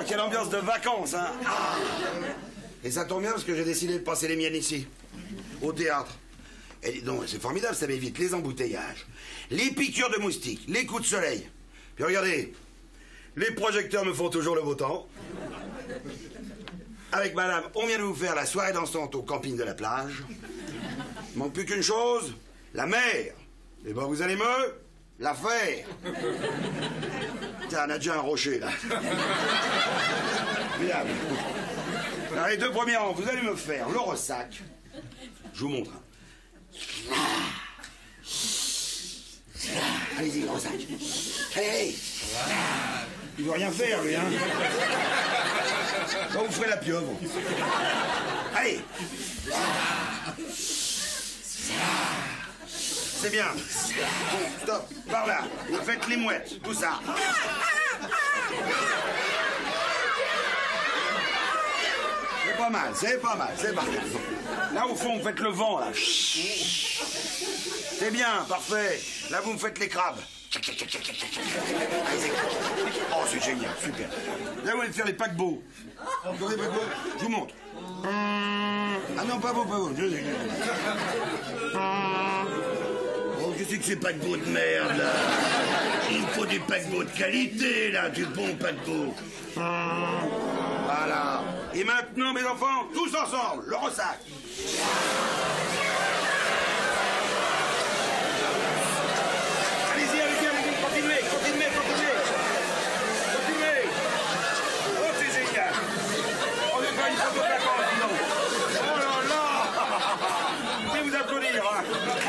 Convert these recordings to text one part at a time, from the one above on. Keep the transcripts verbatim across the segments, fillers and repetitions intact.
quelle ambiance de vacances, hein. Ah. Et ça tombe bien parce que j'ai décidé de passer les miennes ici, au théâtre. Et donc, c'est formidable, ça m'évite les embouteillages, les piqûres de moustiques, les coups de soleil. Puis regardez, les projecteurs me font toujours le beau temps. Avec madame, on vient de vous faire la soirée dansante au camping de la plage. Il manque plus qu'une chose, la mer. Et ben vous allez me la faire. Tiens, on a déjà un rocher, là. Formidable. Alors, les deux premiers rangs, vous allez me faire le ressac. Je vous montre. Allez-y, le ressac. Allez, allez. Il veut rien faire, lui, hein. Quand vous ferez la pieuvre. Allez. C'est bien. Bon, stop. Par là. Vous faites les mouettes, tout ça. C'est pas mal, c'est pas mal, c'est pas mal. Là, au fond, vous faites le vent, là. C'est bien, parfait. Là, vous me faites les crabes. Oh, c'est génial, super. Là, vous allez faire les paquebots. Vous avez les paquebots? Je vous montre. Ah non, pas vous, pas vous. Oh, je sais que c'est paquebot de merde, là. Il faut des paquebots de qualité, là, du bon paquebot. Voilà. Et maintenant, mes enfants, tous ensemble, le ressac. Allez-y, allez-y, allez-y, continuez, continuez, continuez. Continuez. Oh, c'est génial. On n'est pas une photo de vacances, dis donc. Oh là là. Je vais vous applaudir, hein.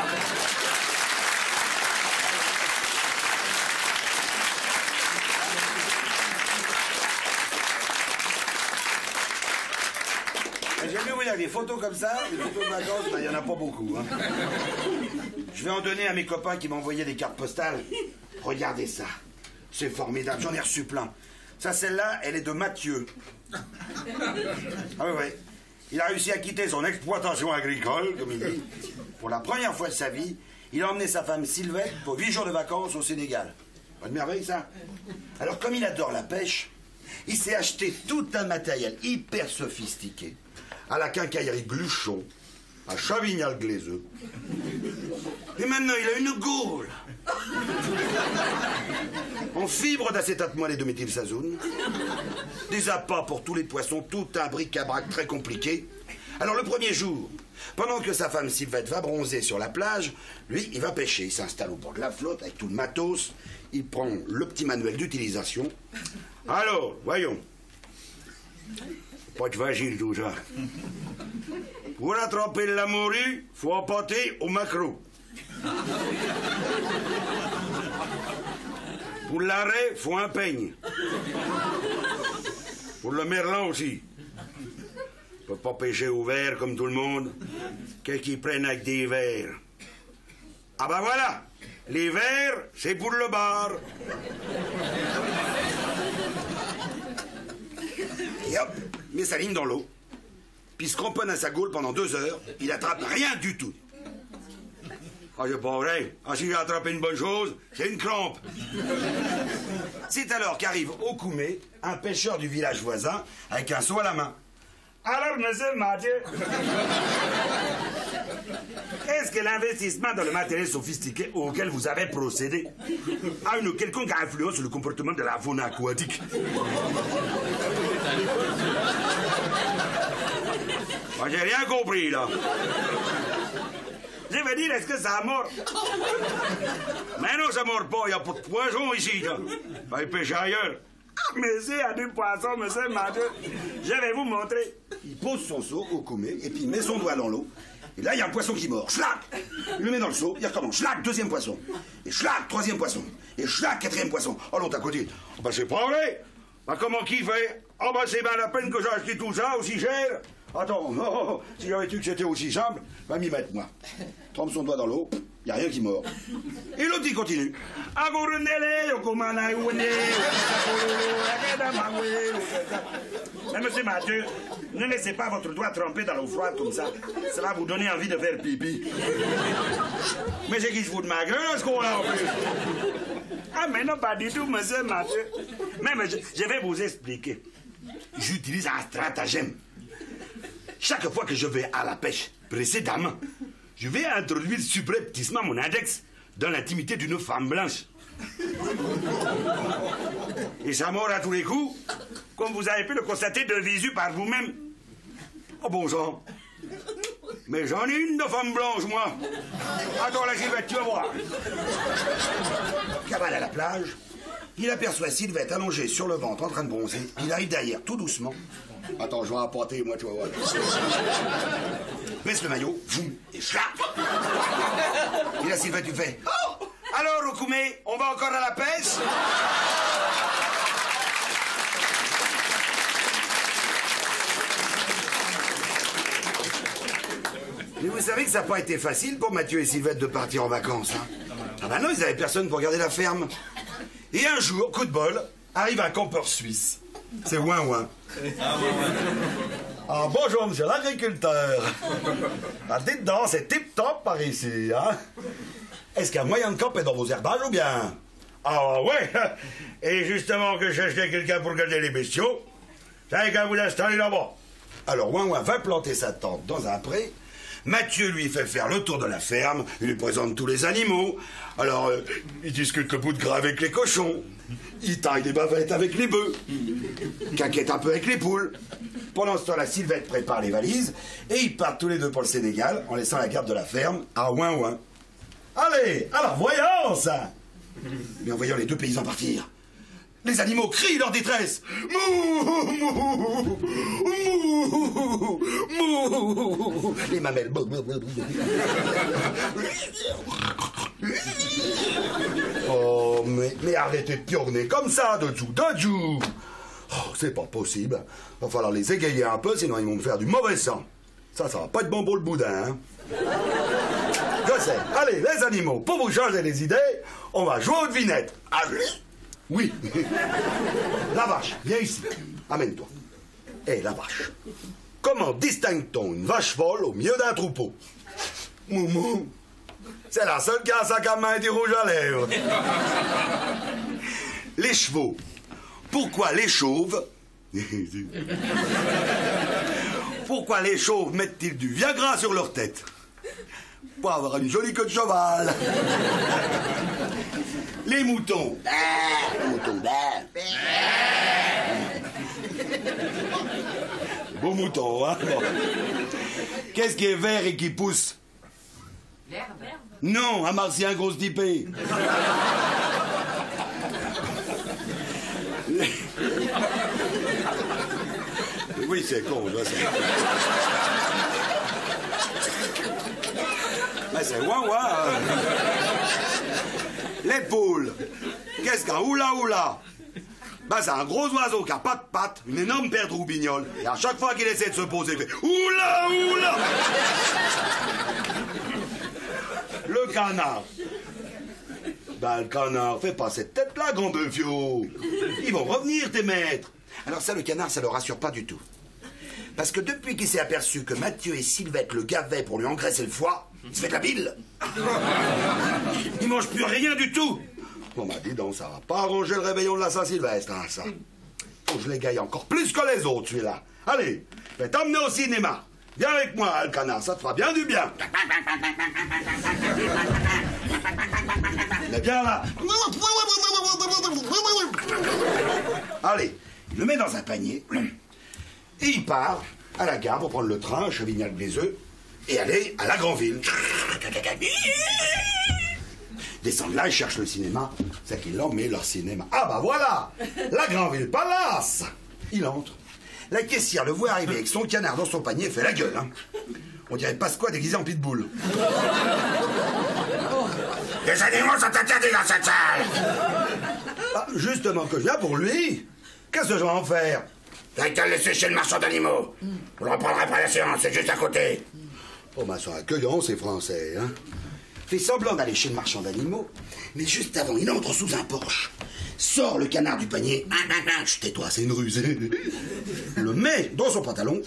J'ai vu, oui, il y a des photos comme ça, des photos de vacances, il n'y en a pas beaucoup. Hein. Je vais en donner à mes copains qui m'ont envoyé des cartes postales. Regardez ça. C'est formidable, j'en ai reçu plein. Ça, celle-là, elle est de Mathieu. Ah oui, oui. Il a réussi à quitter son exploitation agricole, comme il dit. Pour la première fois de sa vie, il a emmené sa femme Sylvette pour huit jours de vacances au Sénégal. Pas de merveille, ça. Alors, comme il adore la pêche, il s'est acheté tout un matériel hyper sophistiqué à la quincaillerie Gluchon, à Chavignal-Glaiseux. Et maintenant, il a une gaule en fibre d'acétate moelle et de méthylsazoune, des appâts pour tous les poissons, tout un bric-à-brac très compliqué. Alors, le premier jour, pendant que sa femme Sylvette va bronzer sur la plage, lui, il va pêcher. Il s'installe au bord de la flotte avec tout le matos. Il prend le petit manuel d'utilisation. Alors, voyons. Pas de facile tout ça. Pour attraper la morue, faut appâter au maquereau. Pour l'arrêt, faut un peigne. Pour le merlan aussi. On peut pas pêcher au verre comme tout le monde. Qu'est-ce qu'ils prennent avec des verres? Ah ben voilà, les verres, c'est pour le bar. Et hop, il met sa ligne dans l'eau, puis il se cramponne à sa gaule pendant deux heures, il attrape rien du tout. Ah, c'est pas vrai. Ah, si j'ai attrapé une bonne chose, c'est une crampe. C'est alors qu'arrive au Koumé un pêcheur du village voisin avec un seau à la main. Alors, monsieur Mathieu, est-ce que l'investissement dans le matériel sophistiqué auquel vous avez procédé a une quelconque influence sur le comportement de la faune aquatique? Moi, j'ai rien compris, là. Je veux dire, est-ce que ça mord? Mais non, ça mord pas, il n'y a pas de poisson ici, là. Va y pêcher ailleurs. Mais c'est à du poisson, monsieur Mathieu. Je vais vous montrer. Il pose son seau au Koumé et puis il met son doigt dans l'eau. Et là, il y a un poisson qui mord. Schlac! Il le met dans le seau, il recommence. Schlac, deuxième poisson. Et schlac, troisième poisson. Et schlac, quatrième poisson. Oh, l'autre à côté. Oh, ben, c'est pas vrai. Ben, comment qui fait? Oh, ben, c'est bien la peine que j'ai acheté tout ça aussi cher. Attends, oh, oh, oh. Si j'avais su que c'était aussi simple, va m'y mettre, moi. Trempe son doigt dans l'eau, il n'y a rien qui mord. Et l'autre, il continue. Mais monsieur Mathieu, ne laissez pas votre doigt tremper dans l'eau froide comme ça. Ça va vous donner envie de faire pipi. Mais c'est qui se fout de ma gueule, ce qu'on a en plus? Ah, mais non, pas du tout, monsieur Mathieu. Même, je, je vais vous expliquer. j'utilise un stratagème. Chaque fois que je vais à la pêche précédemment, je vais introduire subrepticement mon index dans l'intimité d'une femme blanche. Et ça mord à tous les coups, comme vous avez pu le constater de visu par vous-même. Oh bon sang. Mais j'en ai une de femme blanche, moi. Attends, la Sylvette, tu vas voir. Cavale à la plage, il aperçoit Sylvette allongée sur le ventre en train de bronzer. Il arrive derrière, tout doucement. Attends, je vais apporter, moi, tu vas voir. Baisse le maillot, boum, et chlac. Et la Sylvette, tu fais... Oh, alors, Roukoumé, on va encore à la pêche? Mais vous savez que ça n'a pas été facile pour Mathieu et Sylvette de partir en vacances, hein? Ah ben non, ils n'avaient personne pour garder la ferme. Et un jour, coup de bol, arrive un campeur suisse. C'est Ouin Ouin. Ah, bonjour, monsieur l'agriculteur. Ah, dites donc, c'est tip-top par ici, hein? Est-ce qu'il y a moyen de camper dans vos herbages ou bien? Ah ouais. Et justement que je cherchais quelqu'un pour garder les bestiaux, j'avais qu'à vous l'installer là-bas. Alors Ouin Ouin va planter sa tente dans un pré. Mathieu lui fait faire le tour de la ferme, il lui présente tous les animaux. Alors, euh, il discute le bout de gras avec les cochons, il taille des bavettes avec les bœufs, caquette un peu avec les poules. Pendant ce temps, la Sylvette prépare les valises et ils partent tous les deux pour le Sénégal en laissant la garde de la ferme à Ouin Ouin. Allez, alors voyons ça. Mais en voyant les deux paysans partir, les animaux crient leur détresse. Mouh, mouh, mouh, mouh. Les mamelles. Oh, mais, mais arrêtez de piorner comme ça, Dodjou, Dodjou. Oh, c'est pas possible. Va falloir les égayer un peu, sinon ils vont me faire du mauvais sang. Ça, ça va pas être bon pour le boudin, hein. Je sais. Allez, les animaux, pour vous changer les idées, on va jouer aux devinettes. Allez. Oui. La vache, viens ici. Amène-toi. Hé, la vache. Comment distingue-t-on une vache folle au milieu d'un troupeau? Moumou. C'est la seule qui a un sac à main et du rouge à lèvres. Les chevaux. Pourquoi les chauves... Pourquoi les chauves mettent-ils du Viagra sur leur tête? Pour avoir une jolie queue de cheval. Les moutons. Les moutons. Beau mouton, hein? Bon. Qu'est-ce qui est vert et qui pousse? L'herbe. Non, un martien grosse dipée. Oui, c'est con, je sais. Mais c'est ouin ouin. Les poules. Qu'est-ce qu'un oula oula? Ben, c'est un gros oiseau qui a pas de pattes, une énorme paire de roubignoles. Et à chaque fois qu'il essaie de se poser, il fait oula oula. Le canard. Ben, le canard, fais pas cette tête-là, grand beufio. Ils vont revenir, tes maîtres. Alors ça, le canard, ça le rassure pas du tout. Parce que depuis qu'il s'est aperçu que Mathieu et Sylvette le gavaient pour lui engraisser le foie, il se fait de la bile. Il mange plus rien du tout. Bon, bah, dis donc, ça va pas arranger le réveillon de la Saint-Sylvestre, hein, ça. Faut que je l'égaye encore plus que les autres, celui-là. Allez, je vais t'emmener au cinéma. Viens avec moi, le canard, ça te fera bien du bien. Mais viens là. Allez, il le met dans un panier et il part à la gare pour prendre le train à Chevignac-les-Œufs et aller à la Granville. Descendre là, ils cherchent le cinéma. C'est qu'ils l'ont mis leur cinéma. Ah bah voilà, la Granville Palace. Il entre. La caissière le voit arriver avec son canard dans son panier et fait la gueule. Hein. On dirait Pasqua déguisé en pitbull. Les animaux sont interdits dans cette salle. Ah, justement que je viens pour lui. Qu'est-ce que je vais en faire? T'as qu'à le laisser chez le marchand d'animaux. Vous le reprendrez pas la séance, c'est juste à côté. Oh bah c'est accueillant ces Français, hein. Fait semblant d'aller chez le marchand d'animaux, mais juste avant, il entre sous un porche. Sort le canard du panier. Chut, tais-toi, c'est une ruse. Le met dans son pantalon.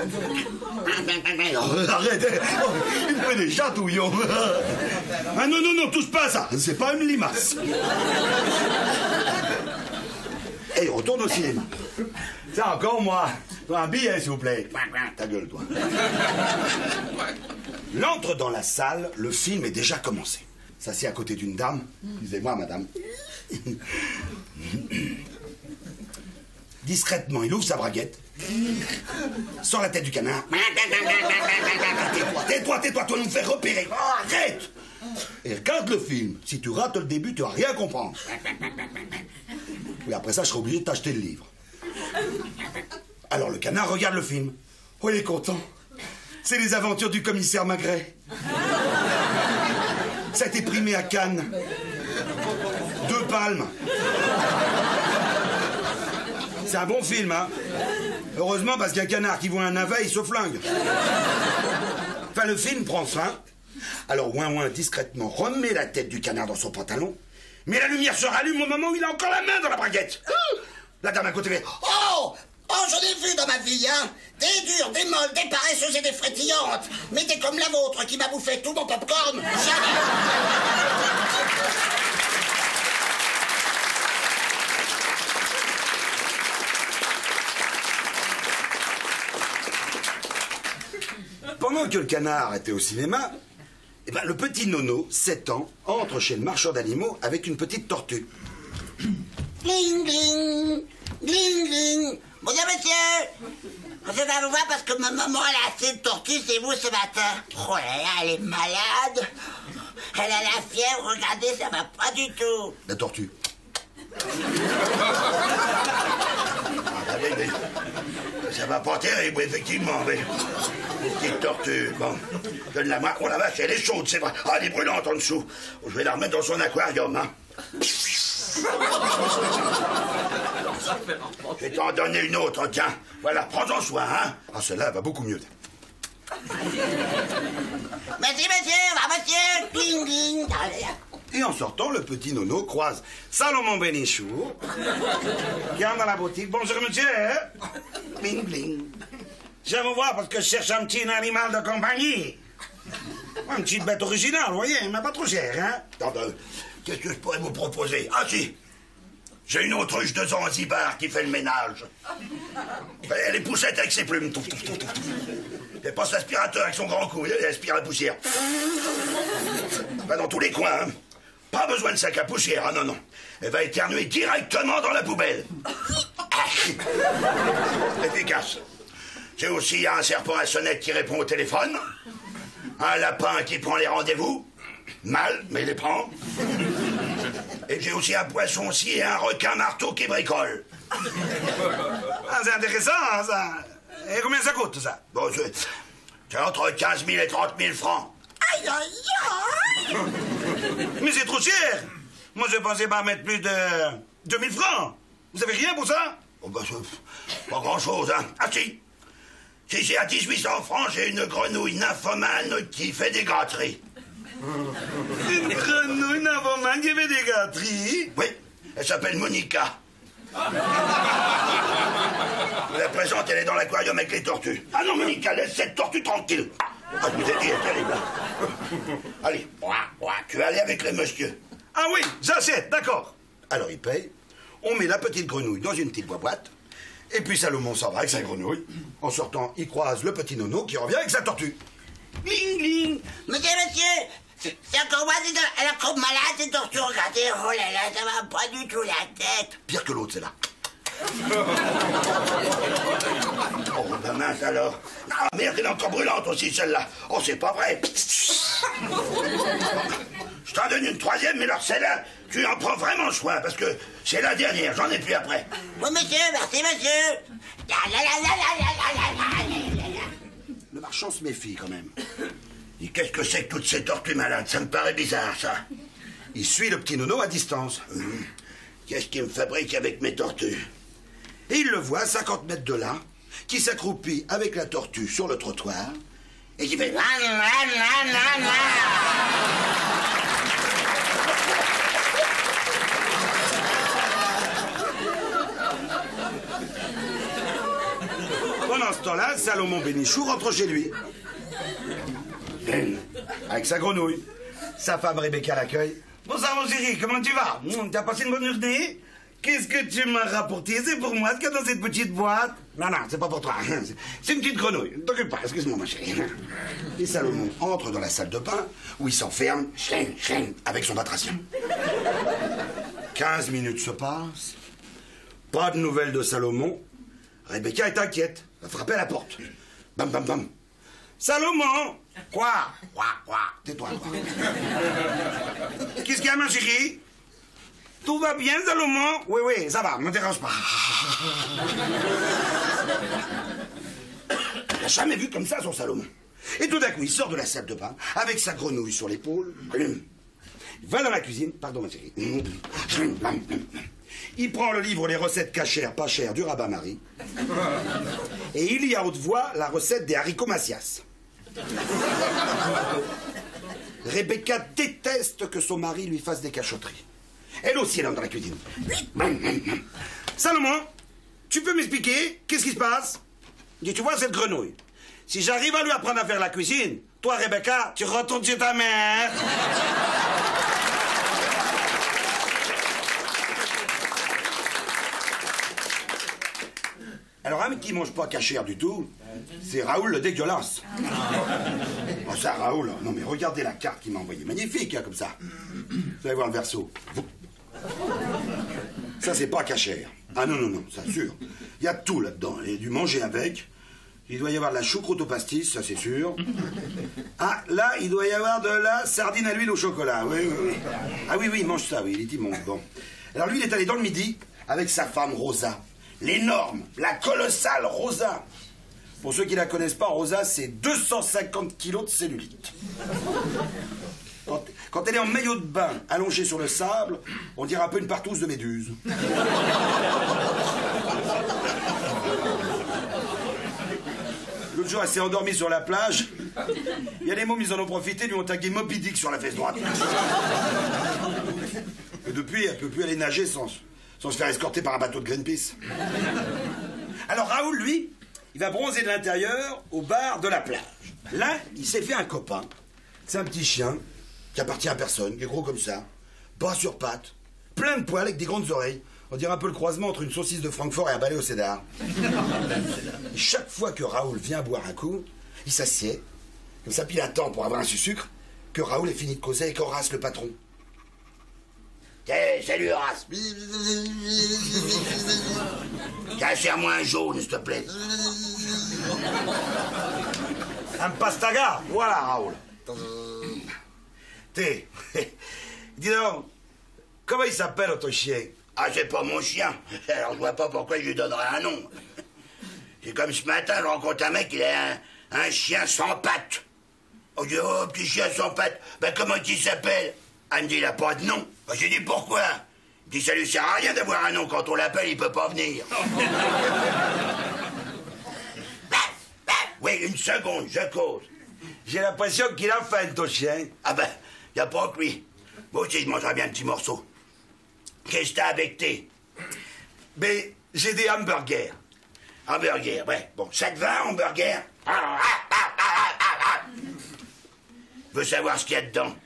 Oh, arrêtez. Oh, il fait des chatouillons. Ah non, non, non, touche pas à ça. C'est pas une limace. Et il retourne au cinéma. Ça encore, moi. Toi, un billet, s'il vous plaît. Ta gueule, toi. Il entre dans la salle, le film est déjà commencé. S'assied à côté d'une dame. Excusez-moi, madame. Discrètement, il ouvre sa braguette. Sort la tête du canard. Tais-toi, tais-toi, tais-toi, toi, nous faire repérer. Oh, arrête! Et regarde le film. Si tu rates le début, tu vas rien comprendre. Oui, après ça, je serai obligé de t'acheter le livre. Alors le canard regarde le film. Oh, il est content. C'est les aventures du commissaire Maigret. Ça a été primé à Cannes. Deux palmes. C'est un bon film, hein. Heureusement, parce qu'un canard qui voit un navet, il se flingue. Enfin, le film prend fin. Alors, Ouin Ouin, discrètement, remet la tête du canard dans son pantalon. Mais la lumière se rallume au moment où il a encore la main dans la braguette. La dame à côté fait... Oh! Oh, j'en ai vu dans ma vie, hein! Des dures, des molles, des paresseuses et des frétillantes! Mais t'es comme la vôtre qui m'a bouffé tout mon popcorn! Jamais! Pendant que le canard était au cinéma, eh ben, le petit Nono, sept ans, entre chez le marchand d'animaux avec une petite tortue. Gling, gling! Gling, gling! Bonjour, monsieur! Je vais vous voir parce que ma maman, elle a assez de tortue, c'est vous, ce matin. Oh là là, elle est malade! Elle a la fièvre, regardez, ça va pas du tout! La tortue. Ça va pas terrible, effectivement, mais... Petite tortue, bon. Donne-la moi. Oh la vache, elle est chaude, c'est vrai. Ah, elle est brûlante en dessous. Je vais la remettre dans son aquarium, hein. Je vais t'en donner une autre, tiens. Voilà, prends-en soin, hein. Ah, celle-là, elle va beaucoup mieux. Merci, monsieur, va, monsieur! Gling, gling! Et en sortant, le petit Nono croise Salomon Bénichou, qui entre dans la boutique. Bonjour, monsieur. Bling, bling. Je viens vous voir parce que je cherche un petit animal de compagnie. Une petite bête originale, vous voyez, mais pas trop cher, hein. Attends, euh, qu'est-ce que je pourrais vous proposer? Ah, si. J'ai une autruche de Zanzibar qui fait le ménage. Elle est poussette avec ses plumes. Touf, touf, touf, touf. Elle passe l'aspirateur avec son grand cou. Elle aspire la poussière. Pas dans tous les coins, hein. Pas besoin de sac à poussière, ah non, non. Elle va éternuer directement dans la poubelle. Efficace. J'ai aussi un serpent à sonnette qui répond au téléphone. Un lapin qui prend les rendez-vous. Mal, mais il les prend. Et j'ai aussi un poisson aussi et un requin marteau qui bricole. Ah, c'est intéressant, ça. Et combien ça coûte, ça? Bon, c'est entre quinze mille et trente mille francs. Aïe, aïe, aïe! Mais c'est trop cher. Moi, je pensais pas mettre plus de deux mille francs. Vous avez rien pour ça? Oh, bah, pas grand-chose, hein. Ah, si. Si c'est à dix-huit cents francs, j'ai une grenouille nymphomane qui fait des gâteries. Une grenouille nymphomane qui fait des gâteries? Oui, elle s'appelle Monica. Je la présente, elle est dans l'aquarium avec les tortues. Ah non, Monica, laisse cette tortue tranquille. Ah, je vous ai dit, elle est terrible. Allez, tu vas aller avec les messieurs. Ah oui, j'achète, d'accord. Alors il paye, on met la petite grenouille dans une petite boîte, et puis Salomon s'en va avec sa grenouille. En sortant, il croise le petit Nono qui revient avec sa tortue. Gling, gling. Monsieur, monsieur, c'est encore moi, elle est trop malade, cette tortue, regardez, oh là là, ça va pas du tout la tête. Pire que l'autre, c'est là. Oh, ben mince alors. Ah merde, elle est encore brûlante aussi, celle-là. Oh, c'est pas vrai. Je t'en donne une troisième, mais alors celle-là, tu en prends vraiment soin, parce que c'est la dernière, j'en ai plus après. Oui, monsieur, merci, monsieur. Le marchand se méfie, quand même. Et qu'est-ce que c'est que toutes ces tortues malades? Ça me paraît bizarre, ça. Il suit le petit Nono à distance. Hum. Qu'est-ce qu'il me fabrique avec mes tortues? Et il le voit à cinquante mètres de là, qui s'accroupit avec la tortue sur le trottoir, et qui fait... Pendant ce temps-là, Salomon Bénichou rentre chez lui. Avec sa grenouille. Sa femme Rebecca l'accueille. Bonsoir mon chéri, comment tu vas? T'as passé une bonne journée? Qu'est-ce que tu m'as rapporté? C'est pour moi ce qu'il y a dans cette petite boîte? Non, non, c'est pas pour toi. C'est une petite grenouille. Ne t'occupe pas, excuse-moi, ma chérie. Et Salomon entre dans la salle de bain où il s'enferme, ching, ching, avec son batracien. Quinze minutes se passent. Pas de nouvelles de Salomon. Rebecca est inquiète. Elle va frapper à la porte. Bam, bam, bam. Salomon! Quoi? Quoi, quoi? Tais-toi, quoi. Qu'est-ce qu'il y a, ma chérie? Tout va bien, Salomon? Oui, oui, ça va, ne me dérange pas. Elle n'a jamais vu comme ça son Salomon. Et tout d'un coup, il sort de la salle de bain avec sa grenouille sur l'épaule. Il va dans la cuisine. Pardon, ma chérie. Il prend le livre Les recettes cachères pas chères du rabbin Marie. Et il lit à haute voix la recette des haricots Macias. Rebecca déteste que son mari lui fasse des cachotteries. Elle aussi, elle entre dans la cuisine. Salomon, tu peux m'expliquer qu'est-ce qui se passe? Dis, tu vois cette grenouille? Si j'arrive à lui apprendre à faire la cuisine, toi, Rebecca, tu retournes chez ta mère. Alors, un qui mange pas cachère du tout, c'est Raoul le dégueulasse. Oh, ça, Raoul, non mais regardez la carte qu'il m'a envoyée. Magnifique, hein, comme ça. Vous allez voir le verso. Ça, c'est pas cachère. Ah non, non, non, c'est sûr. Il y a tout là-dedans. Il y a du manger avec. Il doit y avoir de la choucroute au pastis, ça c'est sûr. Ah, là, il doit y avoir de la sardine à l'huile au chocolat. Oui, oui, oui. Ah oui, oui, il mange ça, oui, il est immonde. Bon. Alors lui, il est allé dans le midi avec sa femme Rosa. L'énorme, la colossale Rosa. Pour ceux qui la connaissent pas, Rosa, c'est deux cent cinquante kilos de cellulite. Quand, quand elle est en maillot de bain, allongée sur le sable, on dirait un peu une partouze de méduse. L'autre jour, elle s'est endormie sur la plage. Il y a des mômes, ils en ont profité, lui ont tagué Moby Dick sur la fesse droite. Et depuis, elle peut plus aller nager sans, sans se faire escorter par un bateau de Greenpeace. Alors Raoul, lui, il va bronzer de l'intérieur au bar de la plage. Là, il s'est fait un copain. C'est un petit chien qui appartient à personne, qui est gros comme ça, bras sur pattes, plein de poils avec des grandes oreilles. On dirait un peu le croisement entre une saucisse de Francfort et un balai au cédar. Et chaque fois que Raoul vient boire un coup, il s'assied, comme ça, puis il attend pour avoir un sucre, que Raoul ait fini de causer avec Horace, le patron. Hey, salut Horace. Tiens, serre-moi un jaune, s'il te plaît. Un pastaga, voilà Raoul. T'es, dis donc, comment il s'appelle ton chien? Ah, c'est pas mon chien. Alors je vois pas pourquoi je lui donnerais un nom. C'est comme ce matin, je rencontre un mec, il a un, un chien sans pattes. On dit, oh, petit chien sans pattes. Ben, comment il s'appelle? Elle me dit, il a pas de nom. Ben, j'ai dit, pourquoi? Il dit, ça lui sert à rien d'avoir un nom. Quand on l'appelle, il peut pas venir. Oui, une seconde, je cause. J'ai l'impression qu'il a faim, ton chien. Ah ben, y a pas que lui. Moi aussi, je mangerais bien un petit morceau. Qu'est-ce que t'as avec thé? Mais j'ai des hamburgers. Hamburger, ouais. Bon, ça te va, hamburger? Je veux savoir ce qu'il y a dedans.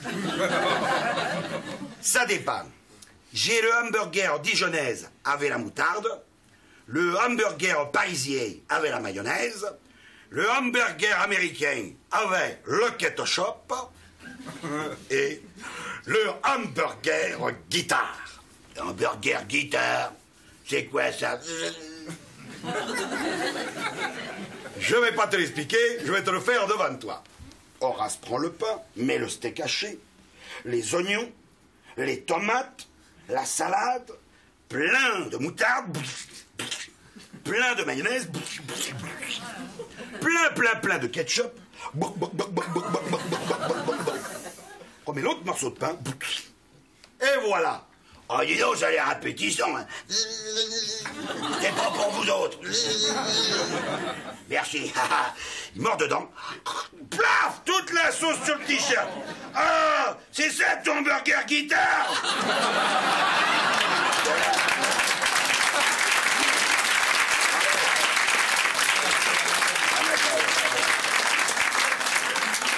Ça dépend. J'ai le hamburger dijonnaise avec la moutarde, le hamburger parisien avec la mayonnaise, le hamburger américain avec le ketchup et le hamburger guitare. Hamburger guitare? C'est quoi ça? Je vais pas te l'expliquer, je vais te le faire devant toi. Horace prend le pain, met le steak haché, les oignons, les tomates, la salade, plein de moutarde, plein de mayonnaise, plein, plein, plein de ketchup. On met l'autre morceau de pain. Et voilà. Oh, dis donc, ça a l'air appétissant. Hein. C'est pas pour vous autres. Merci. Il mord dedans. Plaf! Toute la sauce sur le t-shirt. Ah! C'est ça ton burger guitare!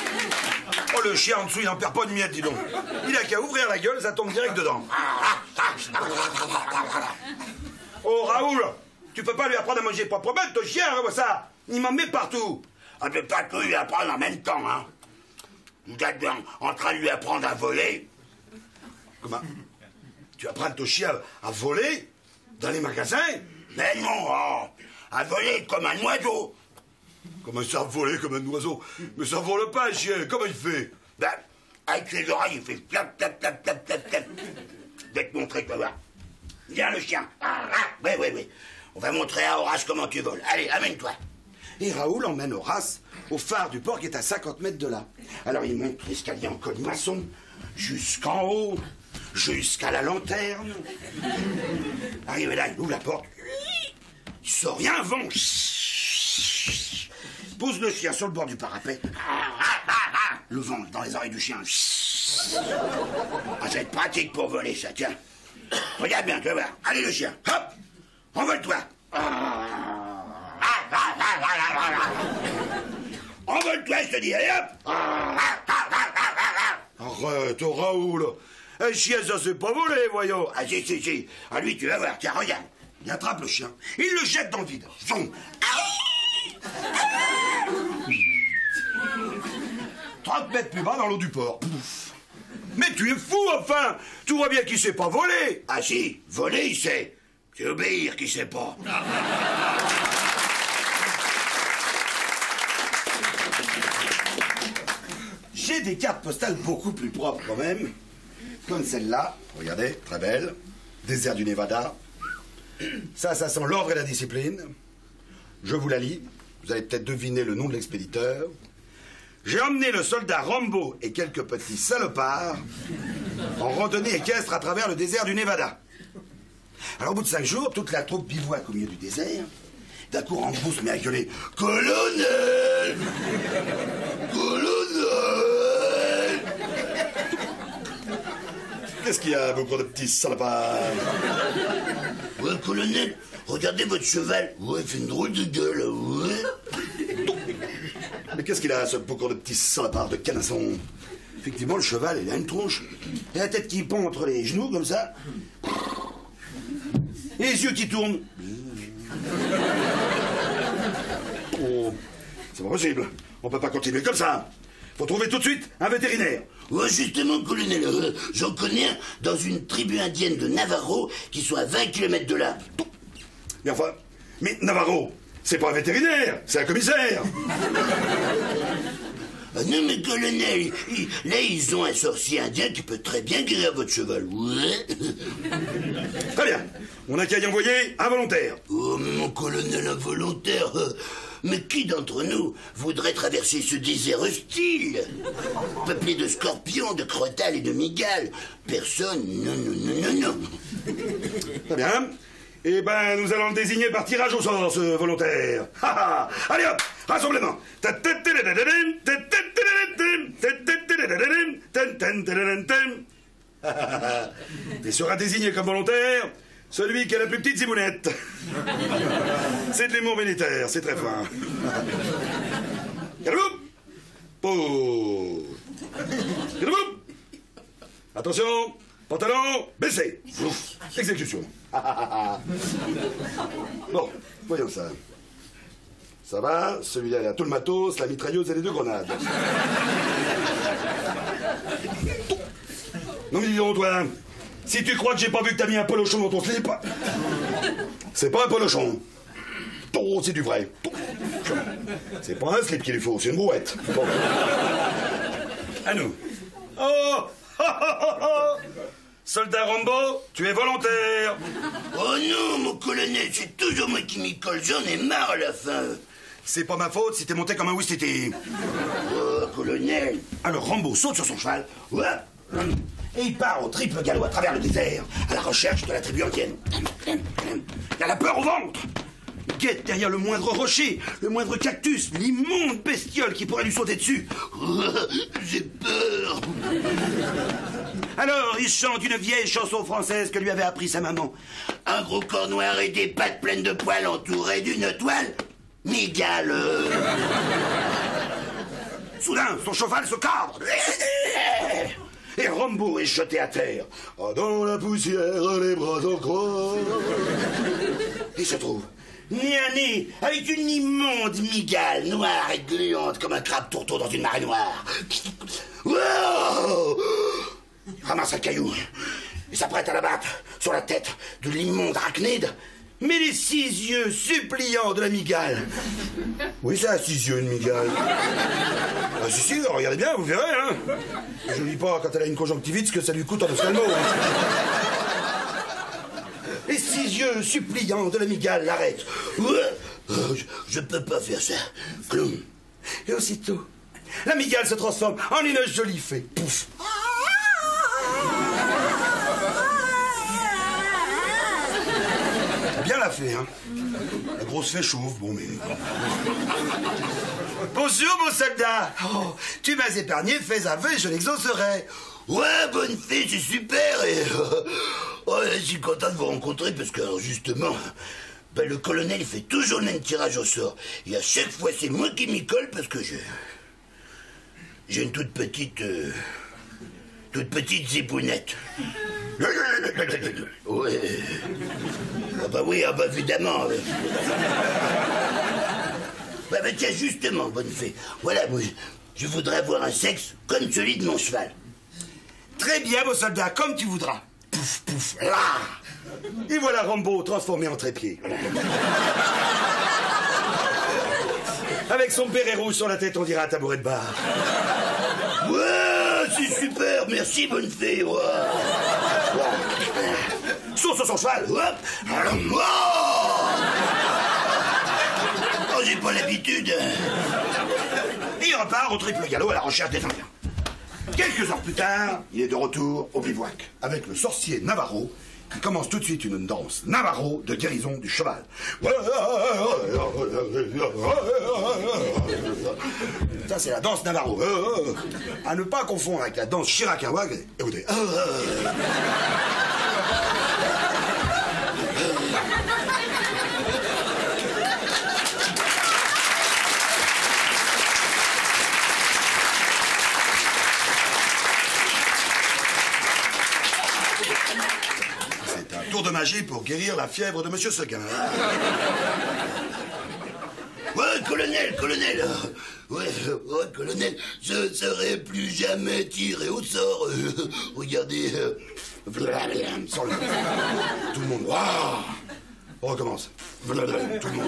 Oh, le chien en dessous, il n'en perd pas de miette, dis donc. Il a qu'à ouvrir la gueule, ça tombe direct dedans. Oh, Raoul, tu peux pas lui apprendre à manger proprement, ton chien, hein, ça. Il m'en met partout. On ne peut pas tout lui apprendre en même temps, hein. Vous êtes en, en train de lui apprendre à voler. Comment? Tu apprends ton chien à voler dans les magasins? Mais non, oh, à voler comme un oiseau. Comment ça, voler comme un oiseau? Mais ça vole pas, un chien. Comment il fait? Ben, avec ses oreilles, il fait flap, flap, flap, flap, flap, flap. Je vais te montrer comment. Viens, le chien. Ah, ah, oui, oui, oui. On va montrer à Horace comment tu voles. Allez, amène-toi. Et Raoul emmène Horace au phare du port qui est à cinquante mètres de là. Alors il monte l'escalier en colimaçon, jusqu'en haut, jusqu'à la lanterne. Arrivé là, il ouvre la porte. Il sort rien avant. Pose le chien sur le bord du parapet. Le vent dans les oreilles du chien. Ah, ça va être pratique pour voler, ça, tiens. Regarde bien, tu vas voir. Allez, le chien, hop, envole-toi. Envole-toi, je te dis, allez, hop. Arrête, oh, Raoul. Un chien, ça c'est pas voler, voyons. Ah, si, si, si. Ah, lui, tu vas voir, tiens, regarde. Il attrape le chien, il le jette dans le vide. Zoom. trente mètres plus bas dans l'eau du port. Pouf. Mais tu es fou, enfin. Tu vois bien qu'il sait pas voler. Ah si, voler, il sait. C'est obéir qu'il sait pas. J'ai des cartes postales beaucoup plus propres quand même. Comme celle-là. Regardez, très belle. Désert du Nevada. Ça, ça sent l'ordre et la discipline. Je vous la lis. Vous allez peut-être deviner le nom de l'expéditeur. J'ai emmené le soldat Rambo et quelques petits salopards en randonnée équestre à travers le désert du Nevada. Alors au bout de cinq jours, toute la troupe bivouaque au milieu du désert. D'un coup, Rambo se met à gueuler « Colonel ! Colonel !» Qu'est-ce qu'il y a, beaucoup de petits salopards? Ouais, colonel, regardez votre cheval. Ouais, il fait une drôle de gueule, ouais. Mais qu'est-ce qu'il a, ce beaucoup de petits salopards de canasson? Effectivement, le cheval, il a une tronche. Et la tête qui pend entre les genoux, comme ça. Et les yeux qui tournent. Oh, c'est pas possible. On peut pas continuer comme ça. Faut trouver tout de suite un vétérinaire. Ouais, justement, colonel, euh, j'en connais un dans une tribu indienne de Navarro qui soit à vingt kilomètres de là. Mais enfin, mais Navarro, c'est pas un vétérinaire, c'est un commissaire. Ah non, mais colonel, il, là, ils ont un sorcier indien qui peut très bien guérir votre cheval. Ouais. Très bien. On n'a qu'à y envoyer un volontaire. Oh, mais mon colonel involontaire. Euh, mais qui d'entre nous voudrait traverser ce désert hostile, peuplé de scorpions, de crotales et de migales? Personne. Non, non, non, non, non. Très bien. Eh ben, nous allons le désigner par tirage au sort, ce volontaire. Allez hop, rassemblement. Il sera désigné comme volontaire celui qui a la plus petite zibounette. C'est de l'humour militaire, c'est très fin. Calme-vous. Pause. Calme-vous. Attention, pantalon baissé. Exécution. Bon, voyons ça. Ça va, celui-là, il a tout le matos, la mitrailleuse et les deux grenades. Non mais dis donc, toi, si tu crois que j'ai pas vu que t'as mis un polochon dans ton slip, c'est pas un polochon. Oh, c'est du vrai. C'est pas un slip qu'il lui faut, c'est une brouette. Bon. À nous. Oh, soldat Rambo, tu es volontaire. Oh non, mon colonel, c'est toujours moi qui m'y colle, j'en ai marre à la fin. C'est pas ma faute si t'es monté comme un Ouistiti. Oh, colonel. Alors Rambo saute sur son cheval, ouais, et il part au triple galop à travers le désert, à la recherche de la tribu indienne. Il a la peur au ventre. Il guette derrière le moindre rocher, le moindre cactus, l'immonde bestiole qui pourrait lui sauter dessus. Oh, j'ai peur. Alors, il chante une vieille chanson française que lui avait appris sa maman. Un gros corps noir et des pattes pleines de poils entourées d'une toile migale. Soudain, son cheval se cabre. et Rambo est jeté à terre. Oh, dans la poussière, les bras en croix. Il se trouve nez à nez avec une immonde migale noire et gluante comme un crabe tourteau dans une marée noire. Wow! Il ramasse un caillou et s'apprête à l'abattre sur la tête de l'immonde arachnide. Mais les six yeux suppliants de la migale. Oui, ça a six yeux, une migale. Ah, si, si, regardez bien, vous verrez, hein. Je ne dis pas, quand elle a une conjonctivite, ce que ça lui coûte en ophtalmo. Hein. Les six yeux suppliants de la migale l'arrêtent. Je ne peux pas faire ça. Clown. Et aussitôt, la migale se transforme en une jolie fée. Pouf. Bien la fée, hein. La grosse fée chauve, bon, mais... Bonjour, mon soldat. Oh, tu m'as épargné, fais aveu et je l'exaucerai. Ouais, bonne fée, c'est super. Et... Oh, je suis content de vous rencontrer parce que, alors, justement, ben, le colonel il fait toujours le même tirage au sort. Et à chaque fois, c'est moi qui m'y colle parce que je... J'ai une toute petite... Euh... toute petite zipounette. Ouais. Ah bah oui, ah bah évidemment. Bah, bah tiens, justement, bonne fée. Voilà, moi, je voudrais avoir un sexe comme celui de mon cheval. Très bien, mon soldat, comme tu voudras. Pouf, pouf, là. Et voilà Rambo transformé en trépied. Avec son béret rouge sur la tête, on dirait un tabouret de bar. Ouais, c'est super, merci, bonne fée. Ouais. Saute sur son cheval, hop. Oh, oh j'ai pas l'habitude. Et il repart au triple galop à la recherche des Indiens. Quelques heures plus tard, il est de retour au bivouac avec le sorcier Navarro qui commence tout de suite une danse Navarro de guérison du cheval. Ça, c'est la danse Navarro. À ne pas confondre avec la danse Chiracahua. Écoutez. Tour de magie pour guérir la fièvre de Monsieur Seguin. Ouais, colonel, colonel. Ouais, ouais, colonel, je ne serai plus jamais tiré au sort. Regardez. Sur le... Tout le monde. Waouh. On recommence. Tout le monde.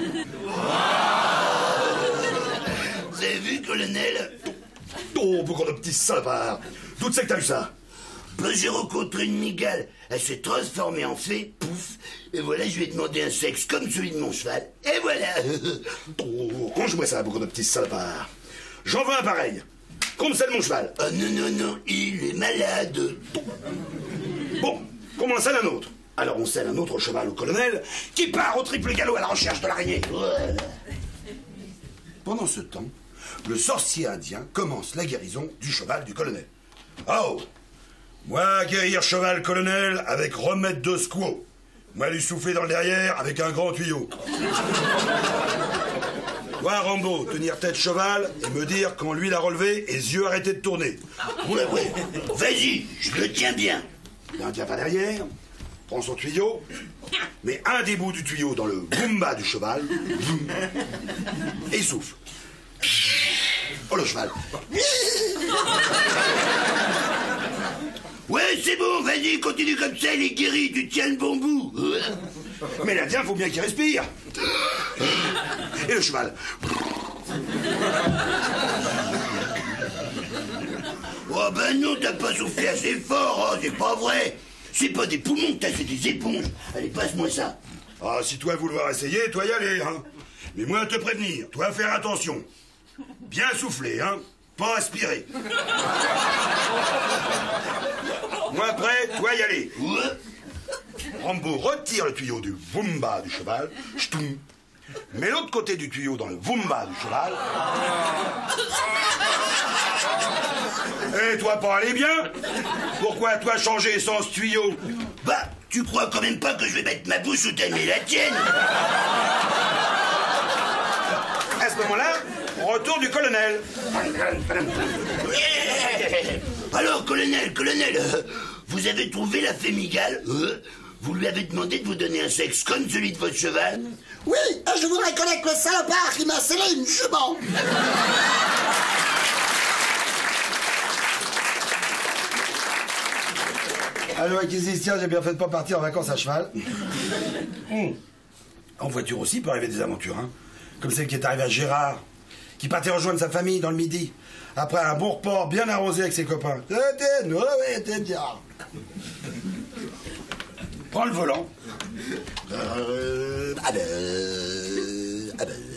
Vous avez vu, colonel? Oh, beaucoup de petits salopards. D'où c'est que t'as eu ça? Ben, j'ai rencontré une migale. Elle s'est transformée en fée, pouf. Et voilà, je lui ai demandé un sexe comme celui de mon cheval. Et voilà. Oh, conge-moi ça, beaucoup de petits salopards. J'en veux un pareil. Comme celle de mon cheval. Ah non, non, non, il est malade. Bon, comment on scelle un autre? Alors on scelle un autre cheval au colonel qui part au triple galop à la recherche de l'araignée. Voilà. Pendant ce temps, le sorcier indien commence la guérison du cheval du colonel. Oh! Moi, guérir cheval colonel avec remède de squaw. Moi, lui souffler dans le derrière avec un grand tuyau. Toi, Rambo, tenir tête cheval et me dire quand lui l'a relevé et les yeux arrêtés de tourner. Bon, après, vas-y, je le tiens bien. L'Indien va derrière, prend son tuyau, met un des bouts du tuyau dans le boomba du cheval, et il souffle. Oh, le cheval. Ouais, c'est bon, vas-y, continue comme ça, il est guéri, tu tiens le bon bout. Mais l'Indien, faut bien qu'il respire. Et le cheval. Oh ben non, t'as pas soufflé assez fort, oh, c'est pas vrai. C'est pas des poumons que t'as, c'est des éponges. Allez, passe-moi ça. Ah, si toi vouloir essayer, toi y aller, hein. Mais moi te prévenir, toi faire attention. Bien souffler, hein. Pas aspirer. Moi prêt, toi y aller. Ouais. Rambo retire le tuyau du Vumba du cheval, ch'toum, met l'autre côté du tuyau dans le Vumba du cheval. Et toi pas aller bien? Pourquoi toi changer sans ce tuyau? Bah, tu crois quand même pas que je vais mettre ma bouche où t'as mis la tienne? À ce moment-là, retour du colonel. Alors, colonel, colonel, euh, vous avez trouvé la fée Migale euh, Vous lui avez demandé de vous donner un sexe comme celui de votre cheval? Oui, et je voudrais connaître le salopard qui m'a scellé une jument. Allô, acquisition, j'ai bien fait de pas partir en vacances à cheval. Mmh. En voiture aussi, peut arriver des aventures, hein. Comme celle qui est arrivée à Gérard, qui partait rejoindre sa famille dans le Midi, après un bon repas bien arrosé avec ses copains. C'était bien. Prends le volant. Euh, ah ben... euh, ah ben...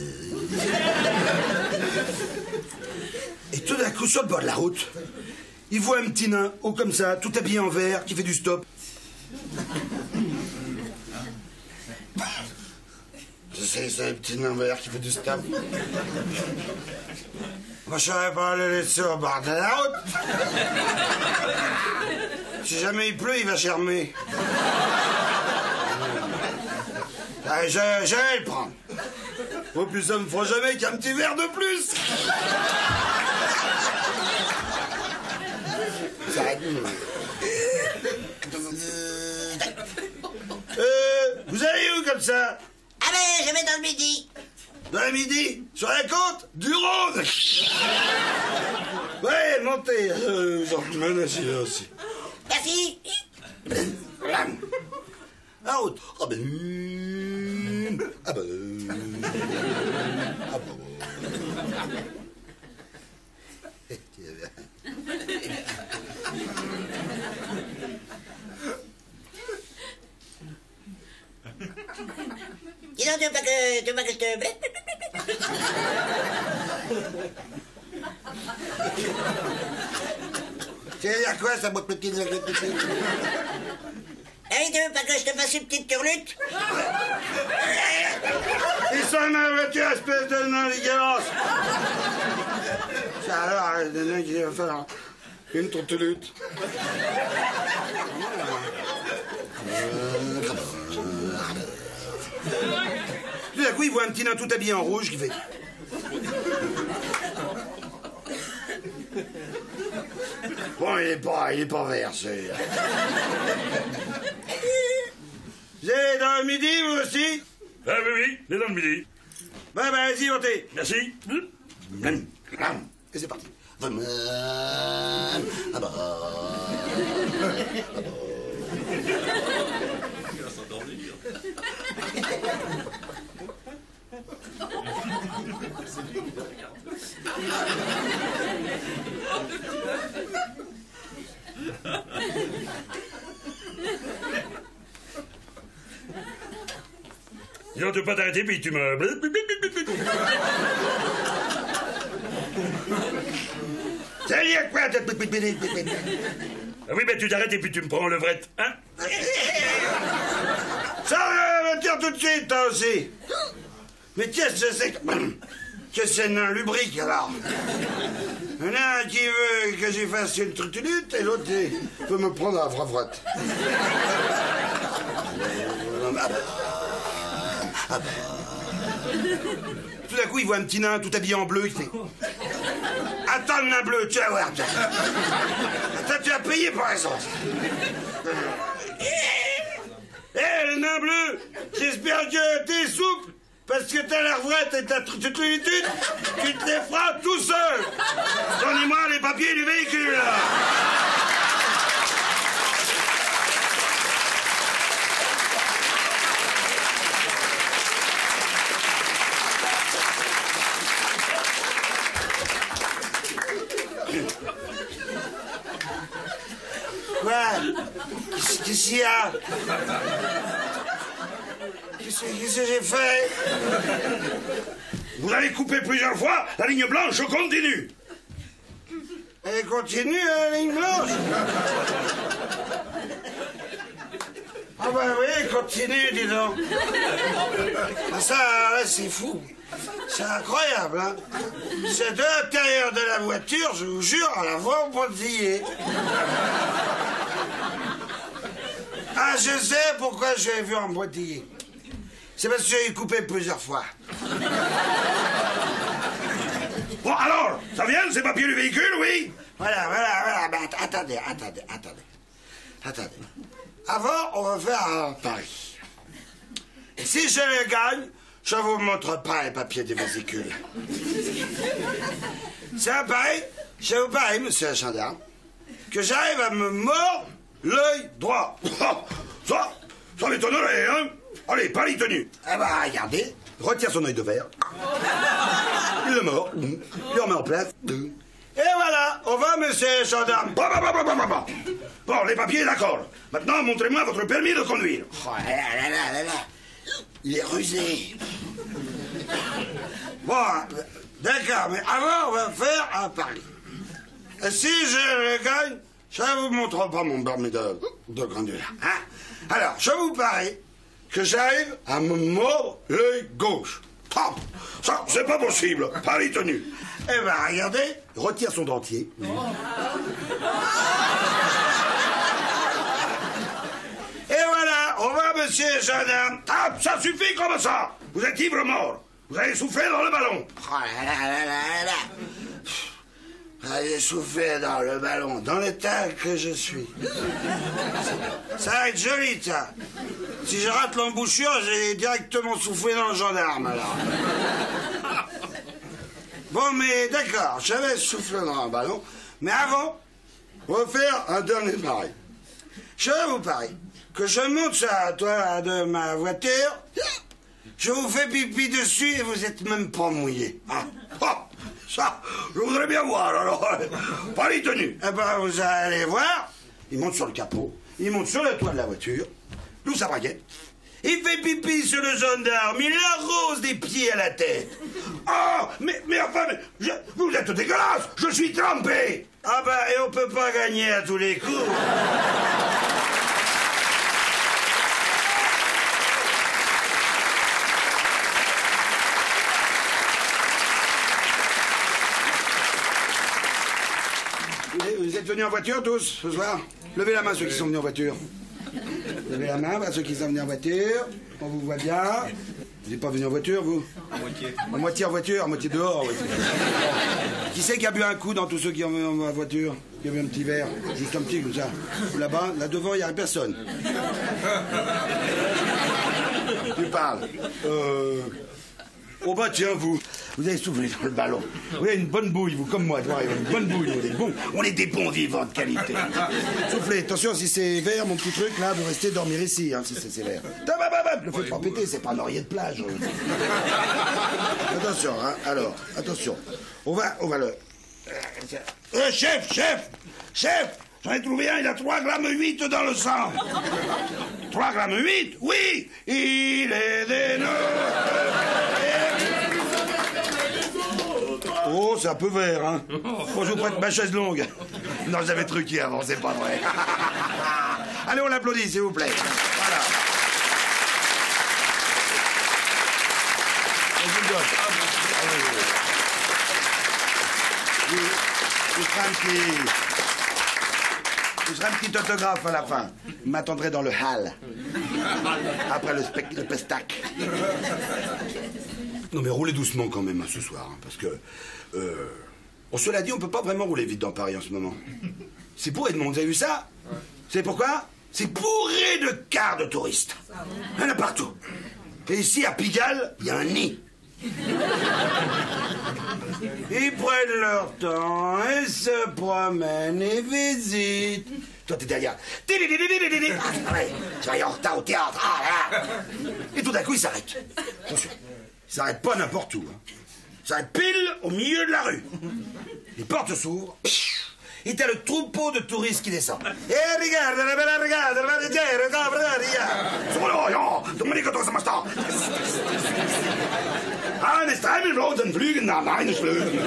Et tout d'un coup, sur le bord de la route, il voit un petit nain, haut comme ça, tout habillé en vert, qui fait du stop. C'est c'est un petit nain vert qui fait du stop. Moi, je savais pas le laisser au bord de la route. Si jamais il pleut, il va germer. Allez, je, je vais le prendre. Oh, puis ça me fera jamais qu'un petit verre de plus. Ça arrête. Euh, vous allez où comme ça? Ah ben, je vais dans le Midi. Dans le Midi? Sur la côte? Du Rhône? Ouais, montez. Euh, j'emmène aussi, là aussi. Merci. La route. Ah ben... Ah ben... Ah ben... Dis donc, tu veux pas que, tu veux pas que je te... Tu veux dire quoi, ça, votre petite... Ah oui, tu veux pas que je te fasse une petite turlute? Ils sont ma voiture, espèce de nain dégueulasse. C'est alors, le nain qui va faire une tourtelute. Tout d'un coup, il voit un petit nain tout habillé en rouge qui fait... Bon, il est pas, il est pas vert, c'est... Vous êtes dans le Midi, vous aussi? Ah oui, oui, il est dans le Midi. Ben, ben, vas-y, montez. Merci. Et c'est parti. Ah bah... Il va s'endormir. Dis donc, tu peux pas t'arrêter, puis tu me... Ça y est, quoi? Ah oui, ben tu t'arrêtes et puis tu me prends le vrai, hein? Sors la voiture tout de suite, toi aussi. Mais qu'est-ce que c'est que... que c'est un nain lubrique, alors? Un nain qui veut que j'y fasse une truculute et l'autre il peut me prendre à la frotte. Tout d'un coup, il voit un petit nain tout habillé en bleu qui fait... Attends, le nain bleu, tu vas voir. Attends, tu as payé pour les autres. Hé, hey, le nain bleu, j'espère que t'es souple, parce que t'as la retraite et ta truculitude, tu te les feras tout seul. Donnez-moi les papiers du véhicule, là. Quoi? Qu'est-ce qu'il y a? Qu'est-ce que j'ai fait? Vous avez coupé plusieurs fois, la ligne blanche continue. Elle continue, la ligne blanche? Ah bah oui, continue, dis donc. Ça, là, c'est fou. C'est incroyable, hein. C'est de l'intérieur de la voiture, je vous jure, à la voix au pointillé. Ah, je sais pourquoi je l'ai vu en pointillé. C'est parce que j'ai coupé plusieurs fois. Bon, alors, ça vient, ces papiers du véhicule, oui? Voilà, voilà, voilà. Ben, att- attendez, attendez, attendez. Attendez. Avant, on va faire un pari. Et si je le gagne, je vous montre pas les papiers des vésicules. C'est un pari. Je vous parie, monsieur le gendarme, que j'arrive à me mordre l'œil droit. Ça, ça m'étonnerait, hein? Allez, pari tenu. Eh ben, regardez. Retire son œil de verre. Il le mord. Il le remet en place. Et voilà, au revoir, monsieur le gendarme. Bon, bon, bon, bon, bon, bon. Bon, les papiers, d'accord. Maintenant, montrez-moi votre permis de conduire. Oh là là là là là. Il est rusé. Bon, d'accord, mais avant, on va faire un pari. Et si je le gagne, je ne vous montre pas mon permis de, de conduire. Hein? Alors, je vous parie que j'arrive à me mordre l'œil gauche. Ah, ça, c'est pas possible. Pari tenu. Eh ben, regardez. Retire son dentier. Et voilà, au revoir, monsieur le gendarme. Ah, ça suffit comme ça. Vous êtes ivre mort. Vous avez soufflé dans le ballon. Oh là là là là là. Ah, j'ai soufflé dans le ballon, dans l'état que je suis. Ça va être joli, ça. Si je rate l'embouchure, j'ai directement soufflé dans le gendarme, alors. Bon, mais d'accord, j'avais soufflé dans un ballon, mais avant, on va faire un dernier pari. Je vous parie que je monte sur la toit de ma voiture, je vous fais pipi dessus et vous êtes même pas mouillé. Ah, ah, ça, je voudrais bien voir, alors. Pari tenu. Eh ben, vous allez voir, il monte sur le capot, il monte sur le toit de la voiture, d'où sa braguette. Il fait pipi sur le gendarme, il l'arrose des pieds à la tête. Ah, mais, mais enfin, mais, je- vous êtes dégueulasse. Je suis trempé. Ah ben, et on peut pas gagner à tous les coups. Vous vous êtes venus en voiture tous ce soir? Levez la main ceux qui sont venus en voiture. Levez la main, voilà, ceux qui sont venus en voiture. On vous voit bien. Vous n'êtes pas venus en voiture, vous? À moitié. À moitié en voiture, à moitié dehors. Oui. Qui c'est qui a bu un coup dans tous ceux qui sont venus en voiture? Qui a bu un petit verre? Juste un petit comme ça. Là-bas, là devant, il n'y a personne. Tu parles. Euh... Oh bah tiens, vous, vous avez soufflé dans le ballon. Vous avez une bonne bouille, vous, comme moi. Vous avez une bonne bouille, vous, des bons. On est des bons vivants de qualité. Soufflez, attention, si c'est vert, mon petit truc, là, vous restez dormir ici, hein, si c'est c'est vert. Ne faites pas péter, c'est pas un oreiller de plage. Attention, hein, alors, attention. On va, on va le... Euh, chef, chef, chef, j'en ai trouvé un, il a trois grammes huit dans le sang. trois grammes huit, oui, il est des nôtres. Oh, c'est un peu vert, hein. Bon, je vous prête ma chaise longue. Non, j'avais truqué avant, c'est pas vrai. Allez, on l'applaudit, s'il vous plaît. Voilà. On vous le donne. Je ferai un petit... Je ferai un petit autographe à la fin. Vous m'attendrez dans le hall. Après le, spec... le pestac. Non mais roulez doucement quand même hein, ce soir, hein, parce que... Euh, bon, cela dit, on peut pas vraiment rouler vite dans Paris en ce moment. C'est bourré de monde, vous avez vu ça? Ouais. Vous savez pourquoi? C'est bourré de cars de touristes. Il y en a partout. Et ici, à Pigalle, il y a un nid. Ils prennent leur temps et se promènent et visitent. Toi, t'es derrière. Ah, c'est pareil. Tu vas aller en retard au théâtre. Ah, là. Et tout d'un coup, il s'arrête. Attention. Il s'arrête pas n'importe où. Hein. Il s'arrête pile au milieu de la rue. Les portes s'ouvrent. Et t'as le troupeau de touristes qui descend. Et regarde, la bella regarde, la bella regarde, regarde. Sono Domenico Tosamasta. Eine Streimelroten Flügen nach meinen Flügen.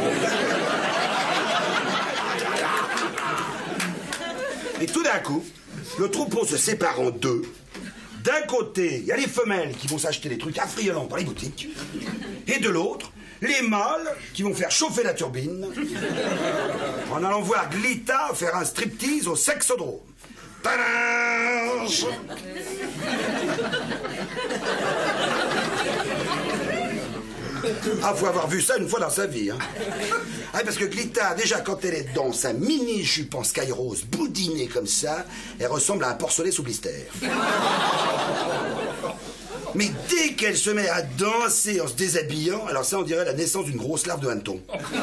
Et tout d'un coup, le troupeau se sépare en deux. D'un côté, il y a les femelles qui vont s'acheter des trucs affriolants dans les boutiques. Et de l'autre, les mâles qui vont faire chauffer la turbine en allant voir Glita faire un striptease au sexodrome. Tadam! Ah, faut avoir vu ça une fois dans sa vie, hein. Ah, parce que Glita, déjà, quand elle est dans sa mini-jupe en sky rose, boudinée comme ça, elle ressemble à un porcelet sous blister. Mais dès qu'elle se met à danser en se déshabillant, alors ça, on dirait la naissance d'une grosse larve de hanneton.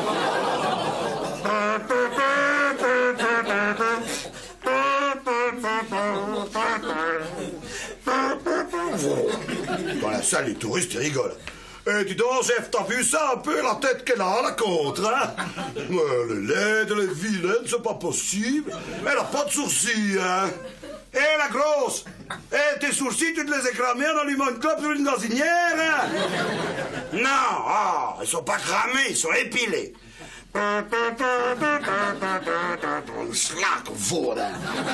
Dans la salle, les touristes, ils rigolent. Eh, dis donc, Jeff, t'as vu ça un peu, la tête qu'elle a, la contre, hein? Elle est laide, elle est vilaine, c'est pas possible. Elle a pas de sourcils, hein? Eh, la grosse! Eh, tes sourcils, tu te les écrames en allumant une clope sur une gazinière, hein? Non, ah, ils sont pas cramés, ils sont épilés. Slag worden.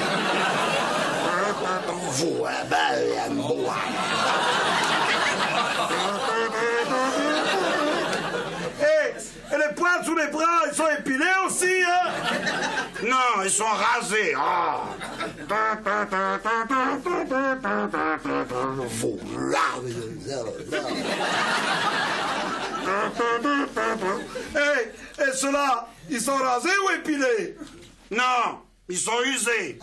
Voor bij en boa. Et les poils sous les bras, ils sont épilés aussi, hein? Non, ils sont rasés. Ah. Hey, et ceux-là, ils sont rasés ou épilés? Non, ils sont usés.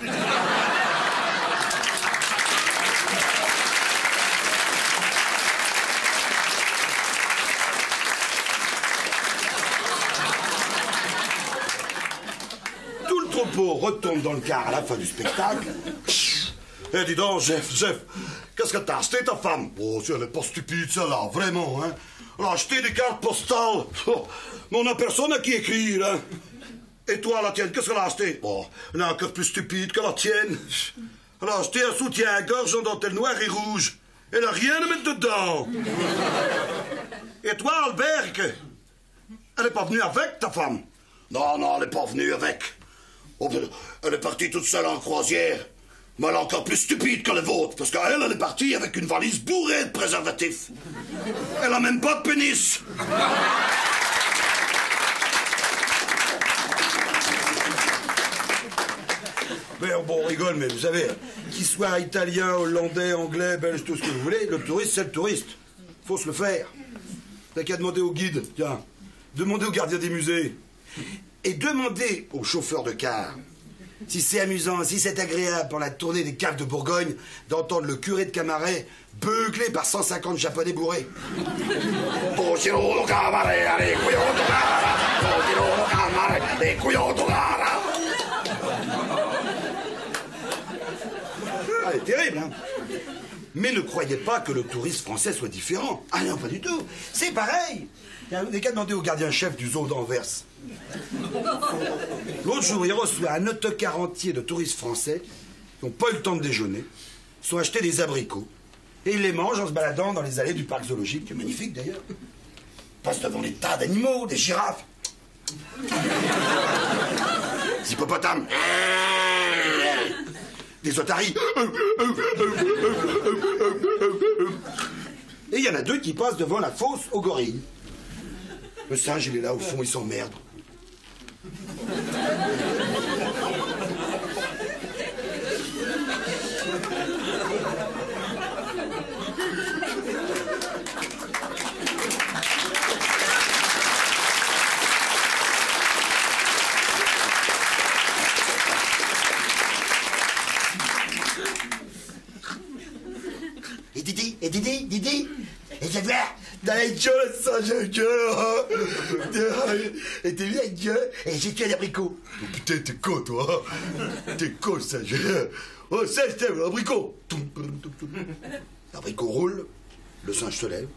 Tout le troupeau retourne dans le car à la fin du spectacle. Eh, dis donc, Jeff, Jeff, qu'est-ce que t'as acheté, ta femme? Oh, si elle est pas stupide, celle-là, vraiment, hein. Elle a acheté des cartes postales. Oh, mais on n'a personne à qui écrire, hein. Et toi, la tienne, qu'est-ce qu'elle a acheté? Oh, elle est encore plus stupide que la tienne. Elle a acheté un soutien-gorge en dentelle noire et rouge. Elle n'a rien à mettre dedans. Et toi, Albert, que... elle n'est pas venue avec, ta femme? Non, non, elle n'est pas venue avec. Oh, elle est partie toute seule en croisière. Mais elle est encore plus stupide que le vôtre, parce qu'elle, elle est partie avec une valise bourrée de préservatifs. Elle a même pas de pénis. Mais bon, on rigole, mais vous savez, qu'il soit italien, hollandais, anglais, belge, tout ce que vous voulez, le touriste, c'est le touriste. Faut se le faire. T'as qu'à demander au guide, tiens. Demandez au gardien des musées. Et demandez au chauffeur de car si c'est amusant, si c'est agréable pour la tournée des caves de Bourgogne d'entendre le curé de Camaret beuglé par cent cinquante japonais bourrés. Ah, elle est terrible, hein. Mais ne croyez pas que le touriste français soit différent. Ah non, pas du tout. C'est pareil. Vous n'avez qu'à demander au gardien-chef du zoo d'Anvers. L'autre jour, il reçoit un autocar entier de touristes français qui n'ont pas eu le temps de déjeuner, sont achetés des abricots, et ils les mangent en se baladant dans les allées du parc zoologique, qui est magnifique d'ailleurs. Ils passent devant des tas d'animaux, des girafes, des hippopotames, des otaries. Et il y en a deux qui passent devant la fosse aux gorilles. Le singe, il est là au fond, il s'emmerde. Et Didi, et Didi, Didi, et j'ai vu, dans la gueule, ça, j'ai gueule, et t'es vu la gueule, et j'ai tué l'abricot. Oh putain, t'es con, toi, t'es con, ça, j'ai... Oh, ça, c'était l'abricot. L'abricot roule, le singe se lève,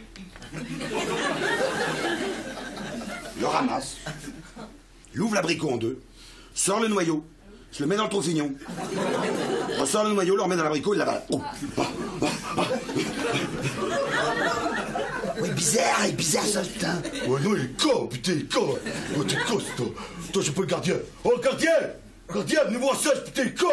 le ramasse, il ouvre l'abricot en deux, sort le noyau, se le met dans le trou-fignon, ressort le noyau, le remet dans l'abricot, il l'avale. Oh. Ah, ah, ah. Oui, bizarre, il est bizarre ça, putain. Ouais, non, il est con, putain, il est con. Oh, t'es con, toi. Toi, j'ai pas le gardien. Oh, gardien, gardien, venez voir ça, putain, il est con.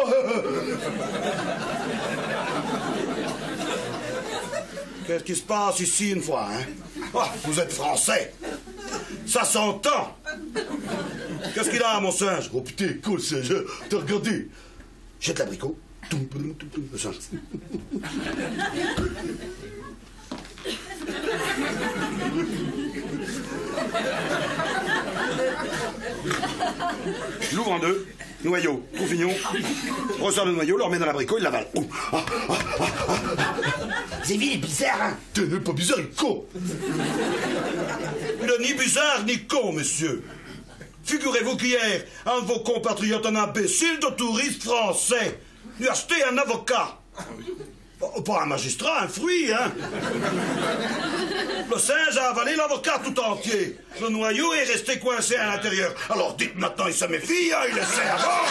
Qu'est-ce qui se passe ici une fois, hein? Oh, vous êtes français. Ça s'entend. Qu'est-ce qu'il a, mon singe? Oh putain, cool, singe. T'as regardé? Jette l'abricot. Le singe. L'ouvre en deux, noyau, trouffignon, ressort le noyau, le remet dans l'abricot, il l'avale. Oh, ah, ah, ah, ah. C'est il est bizarre, hein? T'es pas bizarre, il est con. Il n'est ni bizarre ni con, monsieur. Figurez-vous qu'hier, un de vos compatriotes, un imbécile de touriste français, lui a acheté un avocat. Oh, pas un magistrat, un fruit, hein. Le singe a avalé l'avocat tout entier. Le noyau est resté coincé à l'intérieur. Alors dites maintenant, il se méfie, hein, il essaie avant.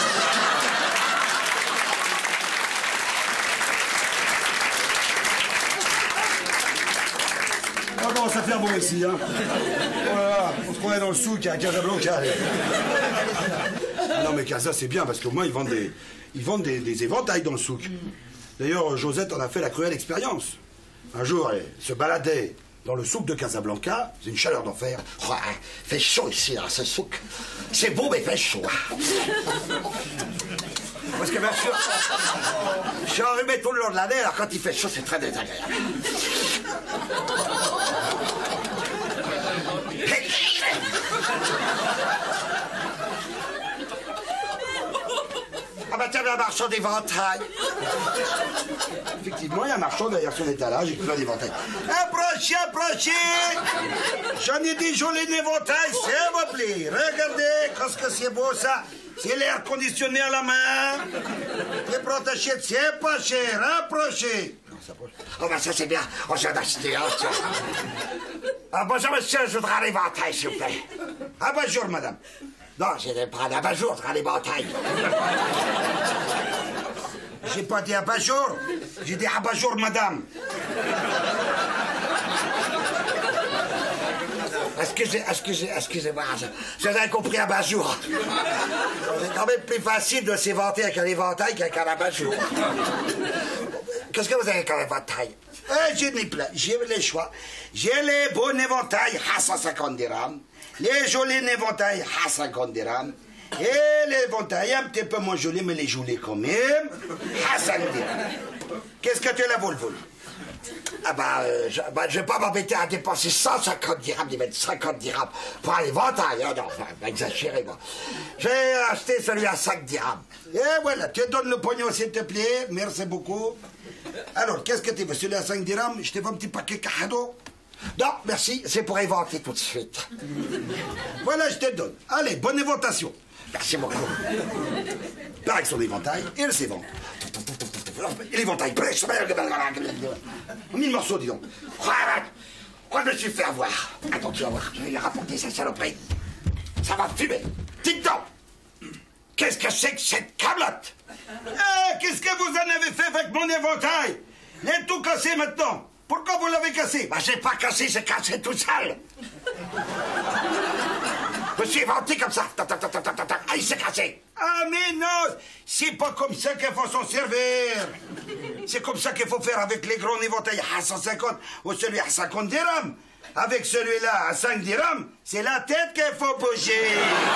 On commence à faire bon ici, hein. Voilà, on se croyait dans le souk à Casablanca. Non mais Casa c'est bien parce qu'au moins ils vendent des, ils vendent des, des éventails dans le souk. D'ailleurs Josette en a fait la cruelle expérience. Un jour elle se baladait dans le souk de Casablanca, c'est une chaleur d'enfer. Oh, hein, fait chaud ici dans ce souk. C'est beau mais fait chaud. Hein. Parce que bien sûr, je suis enrhumé tout le long de l'année, alors quand il fait chaud c'est très désagréable. Ah bah tiens, un marchand d'éventail. Effectivement, il y a un marchand derrière son étalage, il plein d'éventails. Approchez, approchez. J'en ai des jolis éventails, s'il vous plaît. Regardez, qu'est-ce que c'est beau ça. C'est l'air conditionné à la main. Les protégés, c'est pas cher. Approchez. Oh bah ça c'est bien, on vient d'acheter un. Ah bonjour monsieur, je voudrais un éventail s'il vous plaît. Abat-jour, madame. Non, j'ai pas d'abat-jour, je voudrais un éventail. J'ai pas dit abat-jour, j'ai dit abat-jour, madame. Excusez, excusez, excusez-moi, j'avais compris abat-jour. C'est quand même plus facile de s'éventer avec un éventail qu'avec un abat-jour. Qu'est-ce que vous avez comme éventail? Eh, j'ai mis plein, j'ai les choix. J'ai les beaux éventails à cent cinquante dirhams, les jolis éventails à cinquante dirhams, et les éventails un petit peu moins jolis, mais les jolis quand même, à cinq dirhams. Qu'est-ce que tu as la Volvo? Ah bah, euh, je, bah, je vais pas m'embêter à dépenser cent cinquante dirhams, d'y mettre cinquante dirhams pour un éventail, hein, non, enfin, exagéré, moi. J'ai acheté celui à cinq dirhams. Et voilà, tu donnes le pognon, s'il te plaît, merci beaucoup. Alors, qu'est-ce que tu veux? Celui à cinq dirhams, je te fais un petit paquet cadeau. Non, merci, c'est pour éventer tout de suite. Voilà, je te donne. Allez, bonne éventation. Merci beaucoup. Par avec son éventail, il s'évente. Et l'éventail brèche, mille morceaux, dis donc. Quoi, je me suis fait avoir. Attends, tu vas voir, je vais lui rapporter sa saloperie. Ça va fumer. Dites-donc, qu'est-ce que c'est que cette câblotte? Eh, qu'est-ce que vous en avez fait avec mon éventail? Il est tout cassé maintenant. Pourquoi vous l'avez cassé? Bah, c'est pas cassé, c'est cassé tout seul. Je me suis éventé comme ça. Ah, il s'est cassé. Ah, mais non, c'est pas comme ça qu'il faut s'en servir. C'est comme ça qu'il faut faire avec les grands éventails à cent cinquante ou celui à cinquante dirhams. Avec celui-là à cinq dirhams, c'est la tête qu'il faut bouger.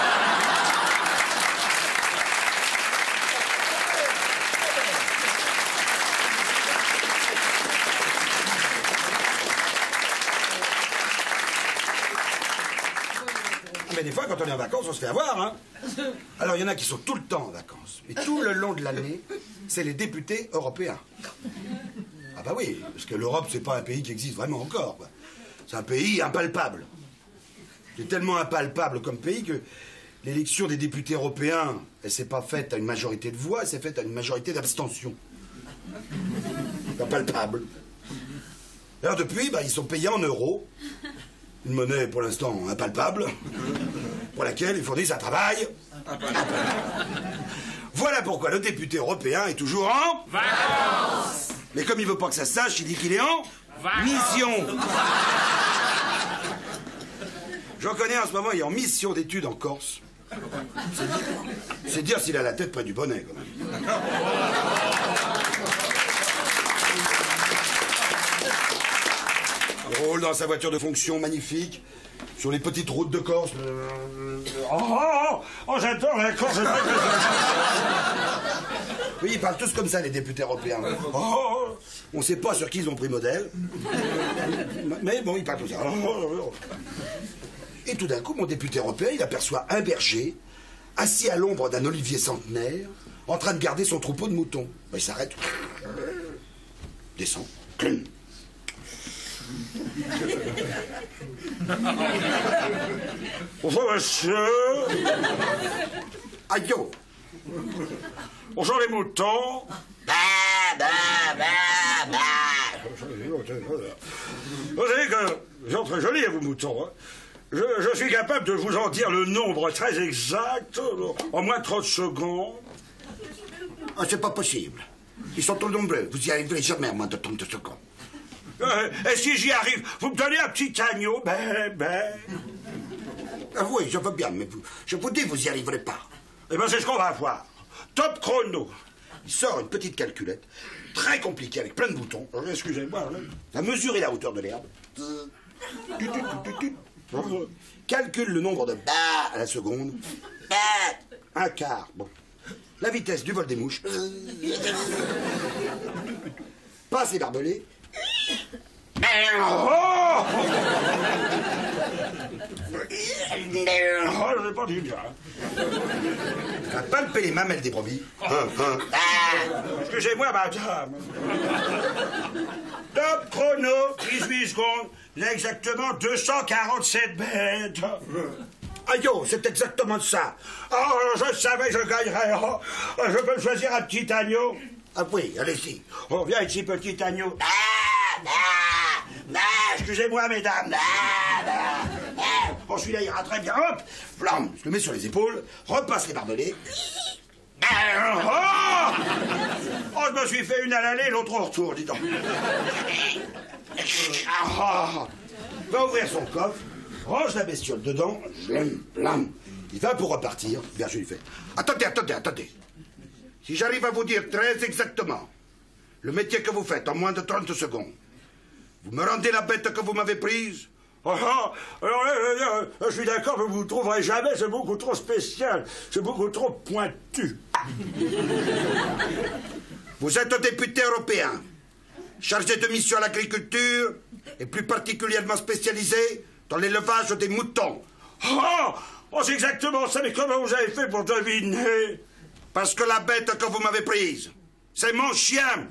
Mais des fois, quand on est en vacances, on se fait avoir, hein. Alors, il y en a qui sont tout le temps en vacances. Mais tout le long de l'année, c'est les députés européens. Ah bah oui, parce que l'Europe, c'est pas un pays qui existe vraiment encore, quoi. C'est un pays impalpable. C'est tellement impalpable comme pays que l'élection des députés européens, elle s'est pas faite à une majorité de voix, elle s'est faite à une majorité d'abstention. Impalpable. Alors depuis, bah, ils sont payés en euros. Une monnaie, pour l'instant, impalpable, pour laquelle ils fournissent un travail impalpable. Voilà pourquoi le député européen est toujours en... vacances. Mais comme il veut pas que ça se sache, il dit qu'il est en... vacances. Mission. J'en connais en ce moment, il est en mission d'études en Corse. C'est dire, c'est dire s'il a la tête près du bonnet, quand même. Il roule dans sa voiture de fonction magnifique, sur les petites routes de Corse. Oh, oh, oh, oh j'adore la Corse. Oui, ils parlent tous comme ça, les députés européens. Oh, on sait pas sur qui ils ont pris modèle. Mais bon, ils parlent tout ça. Et tout d'un coup, mon député européen, il aperçoit un berger, assis à l'ombre d'un olivier centenaire, en train de garder son troupeau de moutons. Il s'arrête, descend, clem. Bonjour, monsieur. Aïe, yo. Bonjour, les moutons. Bah, bah, bah, bah. Vous savez que ils sont très jolis, vous, moutons. Hein. Je, je suis capable de vous en dire le nombre très exact en moins de trente secondes. Ah, c'est pas possible. Ils sont trop nombreux. Vous y arriverez jamais en moins de trente secondes. Euh, et si j'y arrive, vous me donnez un petit agneau? Ben, ben. Ah oui, je veux bien, mais vous, je vous dis, vous y arriverez pas. Eh ben, c'est ce qu'on va voir. Top chrono. Il sort une petite calculette, très compliquée, avec plein de boutons. Euh, Excusez-moi. Hein. La mesure et la hauteur de l'herbe. Calcule le nombre de bas à la seconde. Bah. Un quart. Bon. La vitesse du vol des mouches. Passe les barbelés. Oh, oh, je n'ai pas dit bien. Va palper les mamelles des brebis. Hein, hein. Excusez-moi, madame. Top chrono, dix-huit secondes. Il y a exactement deux cent quarante-sept bêtes. Aïe, yo, c'est exactement ça. Oh, je savais que je gagnerais. Oh, je peux choisir un petit agneau. Ah oui, allez-y. Oh, viens ici, petit agneau. Bah, bah, bah. Excusez-moi, mesdames. Bah, bah, bah. Oh, celui-là ira très bien. Hop, flamme. Je le mets sur les épaules, repasse les barbelés. Oh, oh, je me suis fait une à l'aller, l'autre au retour, dis donc. Ah, va ouvrir son coffre, range la bestiole dedans, blam, blam. Il va pour repartir. Bien, je lui fais. Attendez, attendez, attendez. Si j'arrive à vous dire très exactement le métier que vous faites en moins de trente secondes, vous me rendez la bête que vous m'avez prise? Oh, oh, alors, là, là, là, je suis d'accord, mais vous ne trouverez jamais, c'est beaucoup trop spécial, c'est beaucoup trop pointu. Vous êtes député européen, chargé de mission à l'agriculture et plus particulièrement spécialisé dans l'élevage des moutons. Oh, oh c'est exactement ça, mais comment vous avez fait pour deviner? Parce que la bête que vous m'avez prise, c'est mon chien.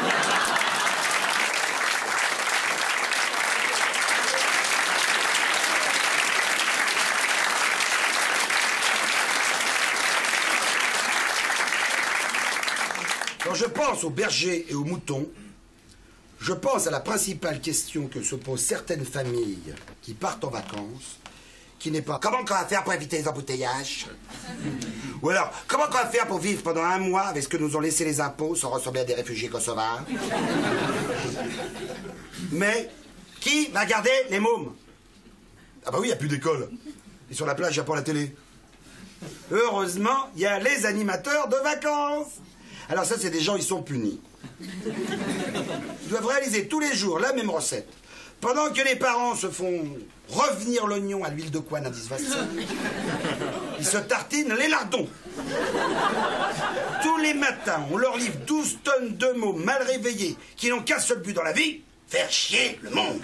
Quand je pense aux bergers et aux moutons, je pense à la principale question que se posent certaines familles qui partent en vacances, qui n'est pas « Comment on va faire pour éviter les embouteillages ?» Ou alors « Comment on va faire pour vivre pendant un mois avec ce que nous ont laissé les impôts sans ressembler à des réfugiés kosovars ?» Mais qui va garder les mômes? Ah bah oui, il n'y a plus d'école. Et sur la plage, il n'y a pas la télé. Heureusement, il y a les animateurs de vacances. Alors ça, c'est des gens, ils sont punis. Ils doivent réaliser tous les jours la même recette. Pendant que les parents se font revenir l'oignon à l'huile de couenne à dix vingt-cinq, ils se tartinent les lardons. Tous les matins, on leur livre douze tonnes de mots mal réveillés qui n'ont qu'un seul but dans la vie, faire chier le monde.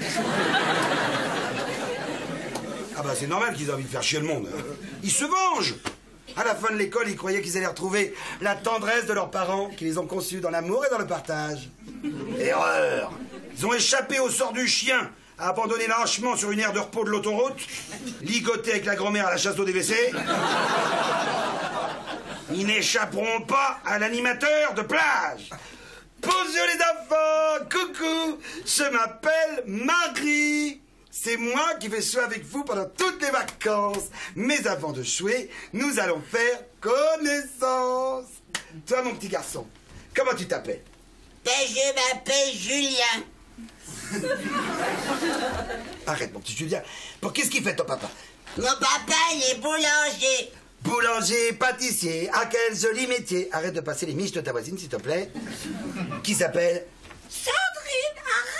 Ah bah c'est normal qu'ils aient envie de faire chier le monde. Ils se vengent. À la fin de l'école, ils croyaient qu'ils allaient retrouver la tendresse de leurs parents, qui les ont conçus dans l'amour et dans le partage. Erreur! Ils ont échappé au sort du chien, à abandonner lâchement sur une aire de repos de l'autoroute, ligoté avec la grand-mère à la chasse d'eau des W C. Ils n'échapperont pas à l'animateur de plage. Bonjour les enfants, coucou, je m'appelle Marie. C'est moi qui vais jouer avec vous pendant toutes les vacances. Mais avant de jouer, nous allons faire connaissance. Toi, mon petit garçon, comment tu t'appelles? Ben, je m'appelle Julien. Arrête, mon petit Julien. Pour qu'est-ce qu'il fait ton papa? Mon papa, il est boulanger. Boulanger, pâtissier, ah quel joli métier. Arrête de passer les miches de ta voisine, s'il te plaît. Qui s'appelle? Sandrine, arrête!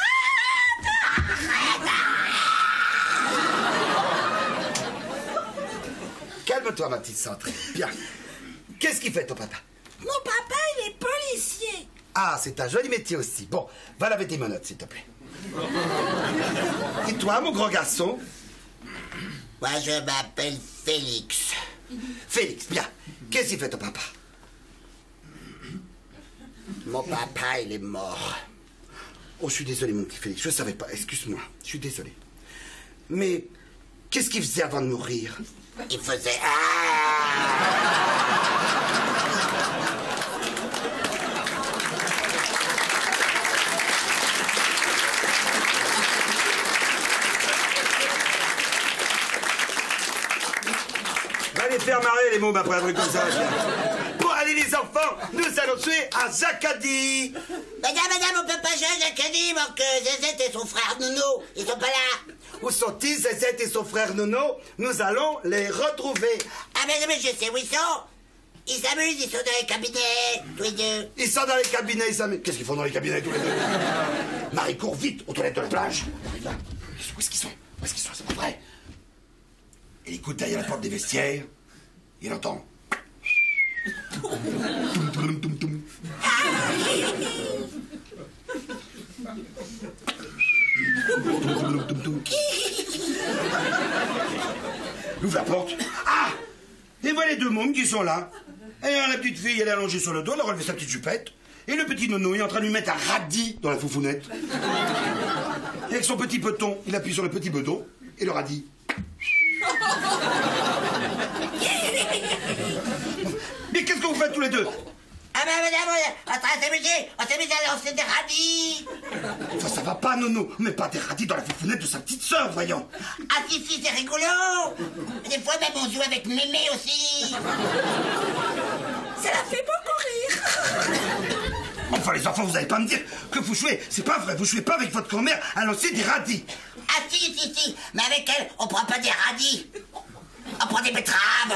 Calme-toi, ma petite Sandrine. Bien. Qu'est-ce qu'il fait ton papa? Mon papa, il est caissier. Ah, c'est un joli métier aussi. Bon, va laver tes menottes, s'il te plaît. Et toi, mon grand garçon? Moi, je m'appelle Félix. Félix, bien. Qu'est-ce qu'il fait ton papa? Mon papa, il est mort. Oh, je suis désolé, mon petit Félix, je savais pas, excuse-moi, je suis désolé. Mais qu'est-ce qu'il faisait avant de mourir? Il faisait... Ah Va les faire marrer les mômes après un truc comme ça. Bon, allez les enfants, nous allons tuer à Zakadi. Madame, madame, on peut pas jouer à Zakadi, manque Zézette et son frère Nounou. Ils sont pas là. Où sont-ils, Zézette et son frère Nono? Nous allons les retrouver. Ah mais, mais je sais où ils sont. Ils s'amusent, ils sont dans les cabinets, tous les deux. Ils sont dans les cabinets, ils s'amusent. Qu'est-ce qu'ils font dans les cabinets tous les deux? Marie, cours vite aux toilettes de la plage. Où est-ce qu'ils sont? Où est-ce qu'ils sont? C'est pas vrai. Il écoute derrière la porte des vestiaires. Il entend. Toum, toum, toum, toum. Toum, toum, toum. Il ouvre la porte. Ah! Et voilà les deux mômes qui sont là. Et la petite fille, elle est allongée sur le dos, elle a relevé sa petite jupette. Et le petit nono est en train de lui mettre un radis dans la foufounette. Et avec son petit peton, il appuie sur le petit bedon et le radis. Mais qu'est-ce que vous faites tous les deux? Ah ben madame, on est en train de s'amuser, on s'amuse à lancer des radis. Ça, ça va pas, Nono. Mais pas des radis dans la foufounette de sa petite sœur, voyons. Ah si, si, c'est rigolo. Des fois même on joue avec Mémé aussi. Ça la fait beaucoup rire. Enfin, les enfants, vous allez pas me dire que vous jouez. C'est pas vrai, vous jouez pas avec votre grand-mère à lancer des radis. Ah si, si, si, mais avec elle, on prend pas des radis. On prend des betteraves.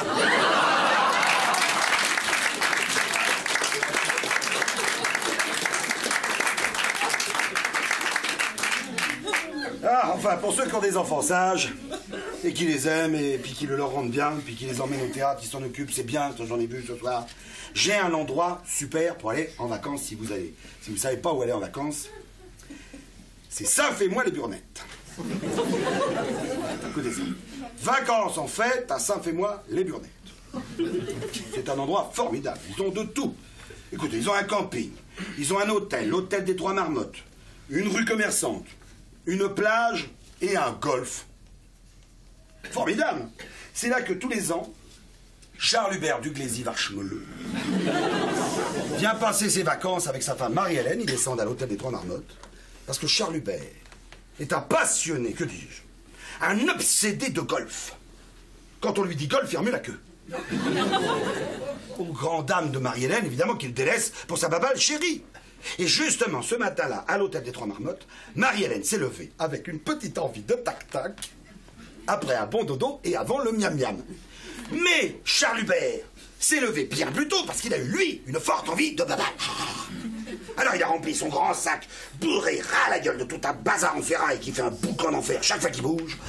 Ah, enfin, pour ceux qui ont des enfants sages, et qui les aiment, et puis qui le leur rendent bien, puis qui les emmènent au théâtre, qui s'en occupent, c'est bien, j'en ai vu ce soir. J'ai un endroit super pour aller en vacances si vous allez. Si vous savez pas où aller en vacances, c'est Saint-Fémois-les-Burnettes. Écoutez ça. Vacances en fête à Saint-Fémois-les-Burnettes. C'est un endroit formidable, ils ont de tout. Écoutez, ils ont un camping, ils ont un hôtel, l'hôtel des Trois Marmottes, une rue commerçante, une plage et un golf. Formidable. C'est là que tous les ans, Charles Hubert Duglézy-Varchemoleux vient passer ses vacances avec sa femme Marie-Hélène. Ils descendent à l'hôtel des Trois Marmottes parce que Charles Hubert est un passionné, que dis-je, un obsédé de golf. Quand on lui dit golf, il remue la queue. Aux grandes dames de Marie-Hélène, évidemment, qu'il délaisse pour sa babale chérie. Et justement, ce matin-là, à l'hôtel des Trois Marmottes, Marie-Hélène s'est levée avec une petite envie de tac-tac, après un bon dodo et avant le miam-miam. Mais Charles Hubert s'est levé bien plus tôt parce qu'il a eu, lui, une forte envie de babale. Alors il a rempli son grand sac, bourré ras la gueule de tout un bazar en ferraille qui fait un boucan d'enfer chaque fois qu'il bouge.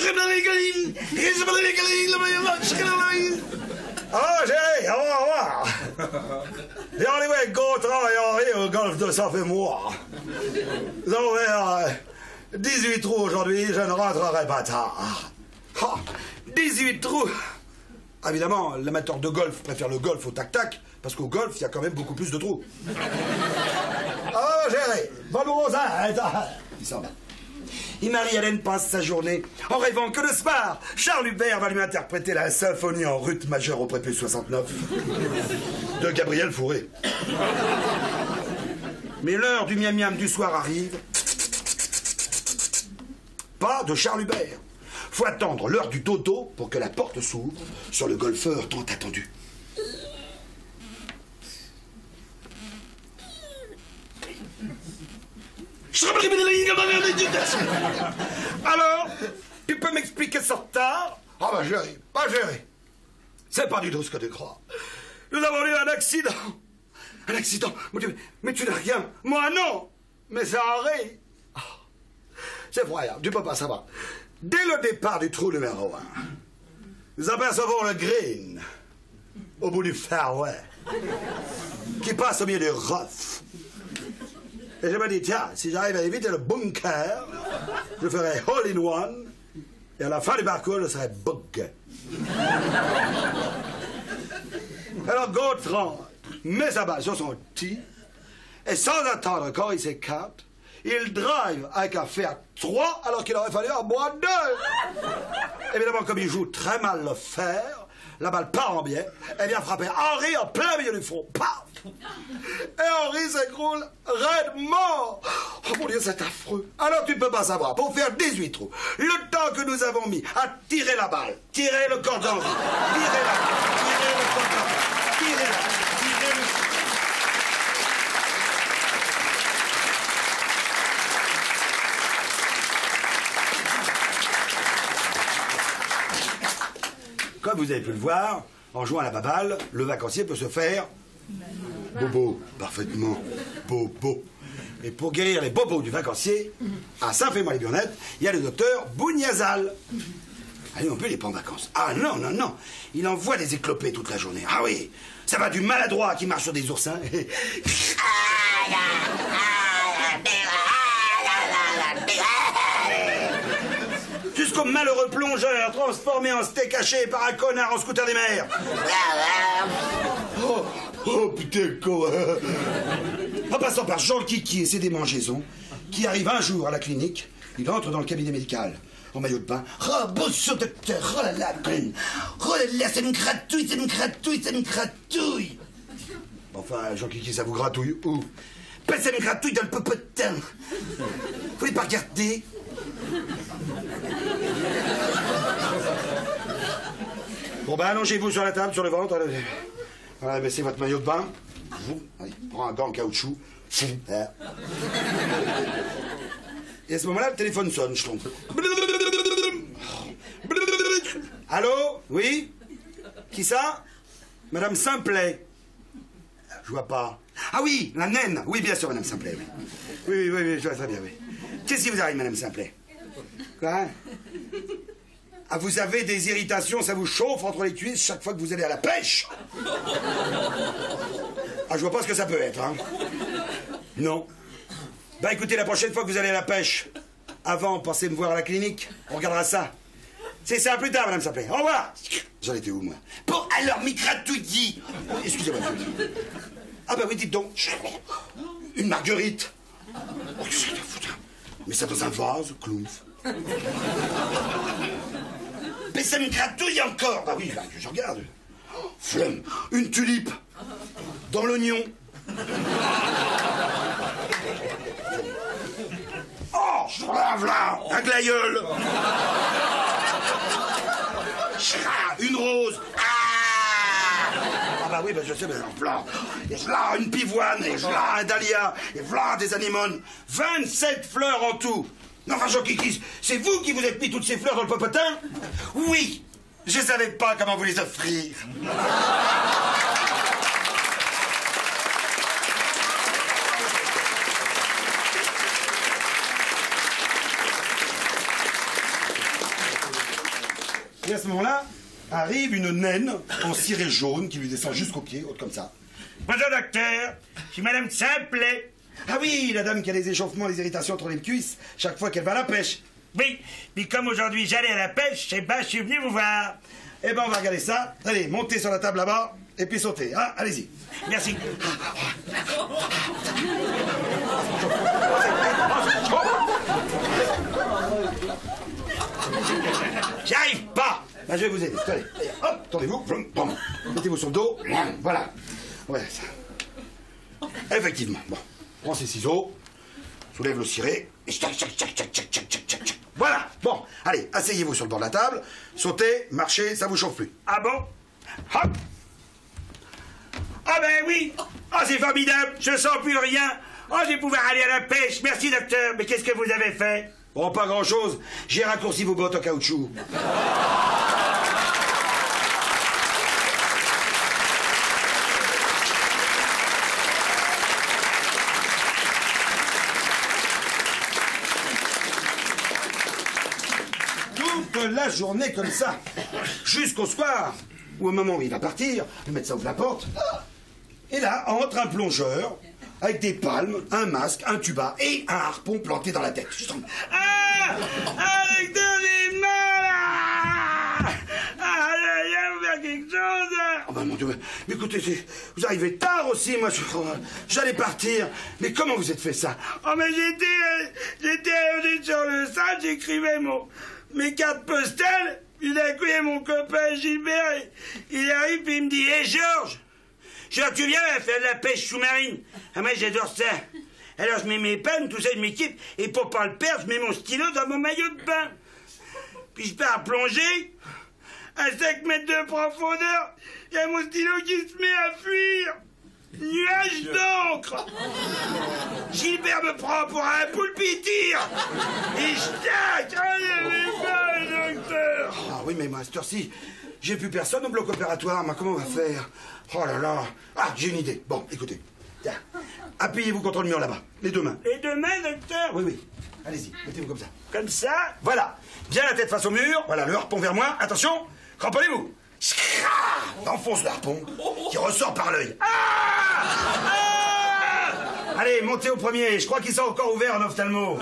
Ah, j'ai, au revoir. Et on est gros travail au golf de Saint-Fémois. Nous avons fait dix-huit trous aujourd'hui, je ne rentrerai pas tard. Oh, dix-huit trous. Évidemment, l'amateur de golf préfère le golf au tac-tac, parce qu'au golf, il y a quand même beaucoup plus de trous. Ah, chérie, bonne rosa. Il s'en va. Et Marie-Hélène passe sa journée en rêvant que le soir, Charles Hubert va lui interpréter la symphonie en ruth majeure au prépuce soixante-neuf de Gabriel Fauré. Mais l'heure du miam-miam du soir arrive. Pas de Charles Hubert. Faut attendre l'heure du dodo pour que la porte s'ouvre sur le golfeur tant attendu. Alors, tu peux m'expliquer ça tard? Ah bah chérie, bah chérie, c'est pas du tout ce que tu crois. Nous avons eu un accident. Un accident. Mais tu n'as rien. Moi non. Mais ça arrive. Oh, c'est effroyable, tu peux pas savoir. Dès le départ du trou numéro un, nous apercevons le green au bout du fairway. qui passe au milieu des refs. Et je me dis, tiens, si j'arrive à éviter le bunker, je ferai hole in one, et à la fin du parcours, je serai bug. Alors Gontran met sa balle sur son tee, et sans attendre quand il s'écarte, il drive avec un Fiat trois alors qu'il aurait fallu un bois deux. Évidemment, comme il joue très mal le fer, la balle part en biais, elle vient frapper Henri en plein milieu du front. Paf! Et Henri s'écroule raide mort. Oh mon Dieu, c'est affreux. Alors tu ne peux pas savoir, pour faire dix-huit trous, le temps que nous avons mis à tirer la balle, tirer le corps d'Henri, tirer la balle, tirer le corps d'Henri, tirer la balle, tirer le... Comme vous avez pu le voir, en jouant à la baballe, le vacancier peut se faire bobo, parfaitement bobo. Et pour guérir les bobos du vacancier, à Saint-Fémois-les-Burnettes, il y a le docteur Bouniazal. Allez, on peut les prendre en vacances. Ah non, non, non, il envoie des éclopés toute la journée. Ah oui, ça va du maladroit qui marche sur des oursins. Jusqu'au malheureux plongeur transformé en steak haché par un connard en scooter des mers. Oh, oh putain, con. En passant par Jean le Kiki et ses démangeaisons, qui arrive un jour à la clinique, il entre dans le cabinet médical, en maillot de bain. Oh, bonjour docteur, oh là là, oh là là, ça me gratouille, ça me gratouille, ça me gratouille. Enfin, Jean Kiki, ça vous gratouille où? Ben, ça me gratouille dans le popotin. Vous voulez pas regarder? Bon ben allongez-vous sur la table, sur le ventre. Voilà, baissez votre maillot de bain. Allez, prends un gant en caoutchouc. Et à ce moment-là, le téléphone sonne, je tombe. Allô? Oui? Qui ça? Madame Simplet. Je vois pas. Ah oui, la naine. Oui, bien sûr, Madame Simplet. Oui, oui, oui, oui, je vois très bien, oui. Qu'est-ce qui vous arrive, Madame Simplet? Quoi? Ah, vous avez des irritations, ça vous chauffe entre les cuisses chaque fois que vous allez à la pêche? Ah, je vois pas ce que ça peut être, hein. Non. Bah écoutez, la prochaine fois que vous allez à la pêche, avant, pensez me voir à la clinique, on regardera ça. C'est ça, plus tard, Madame Simplet. Au revoir. J'en étais où, moi? Bon, alors, micratouillis. Excusez-moi, monsieur. Ah bah oui, dites donc. Une marguerite. Oh, qu'est-ce que t'as foutu? Mais ça dans un vase, clouf. Mais ça me gratouille encore. Bah oui, bah, je regarde. Oh, flemme. Une tulipe. Dans l'oignon. Oh, voilà, voilà. Un glaïeul. Une rose. Ah, ah bah oui, bah je sais, mais voilà. Et voilà une pivoine, et voilà un dahlia, et voilà des anémones. vingt-sept fleurs en tout. Non, enfin, Jean Kiki, c'est vous qui vous êtes mis toutes ces fleurs dans le popotin? Oui, je savais pas comment vous les offrir. Et à ce moment-là, arrive une naine en ciré jaune qui lui descend jusqu'aux pieds, haute comme ça. Bonjour docteur, je suis Madame Simplet. Ah oui, la dame qui a les échauffements, les irritations entre les cuisses, chaque fois qu'elle va à la pêche. Oui, puis comme aujourd'hui j'allais à la pêche, eh ben, je suis venu vous voir. Eh ben, on va regarder ça. Allez, montez sur la table là-bas, et puis sautez. Hein, allez-y. Merci. J'y arrive pas. Ben, je vais vous aider. Allez, hop, tendez-vous. Mettez-vous sur le dos. Voilà. Voilà ça. Effectivement. Bon. Prends ces ciseaux, soulève le ciré, et tchac, tchac, tchac, tchac, tchac, tchac, tchac, tchac. Voilà, bon, allez, asseyez-vous sur le bord de la table, sautez, marchez, ça vous chauffe plus. Ah bon? Hop! Ah ben oui! Ah, c'est formidable, je sens plus rien. Oh, je vais pouvoir aller à la pêche, merci docteur, mais qu'est-ce que vous avez fait? Bon, pas grand-chose, j'ai raccourci vos bottes en caoutchouc. La journée comme ça, jusqu'au soir, ou au moment où il va partir, le médecin ouvre la porte, Et là, entre un plongeur, avec des palmes, un masque, un tuba et un harpon planté dans la tête. Ah! Avec de l'image! Ah, viens faire quelque chose! Oh ben mon Dieu, mais, mais écoutez, vous arrivez tard aussi, moi, j'allais partir. Mais comment vous êtes fait ça? Oh, mais j'étais, euh, j'étais allongé sur le sable, j'écrivais mon, mes cartes postales, puis d'un coup, il y a mon copain Gilbert, il, il arrive, puis il me dit, hé, hey, Georges! Georges, tu viens faire de la pêche sous-marine? Ah, moi, j'adore ça. Alors, je mets mes pannes, tout ça, je m'équipe, et pour pas le perdre, je mets mon stylo dans mon maillot de bain. Puis je pars plonger, à cinq mètres de profondeur, il y a mon stylo qui se met à fuir. Nuage d'encre. Gilbert me prend pour un poulpe-tire. Et je tac. Ah, il avait pas, le docteur. Ah oui, mais moi, à cette heure-ci, j'ai plus personne au bloc opératoire. Mais comment on va faire? Oh là là. Ah, j'ai une idée. Bon, écoutez. Tiens, appuyez-vous contre le mur là-bas. Les deux mains. Les deux mains, docteur? Oui, oui. Allez-y, mettez-vous comme ça. Comme ça? Voilà. Bien la tête face au mur. Voilà, le harpon vers moi. Attention, cramponnez-vous. Enfonce le harpon, qui ressort par l'œil. Ah ah Allez, montez au premier. Je crois qu'ils sont encore ouverts en ophtalmo.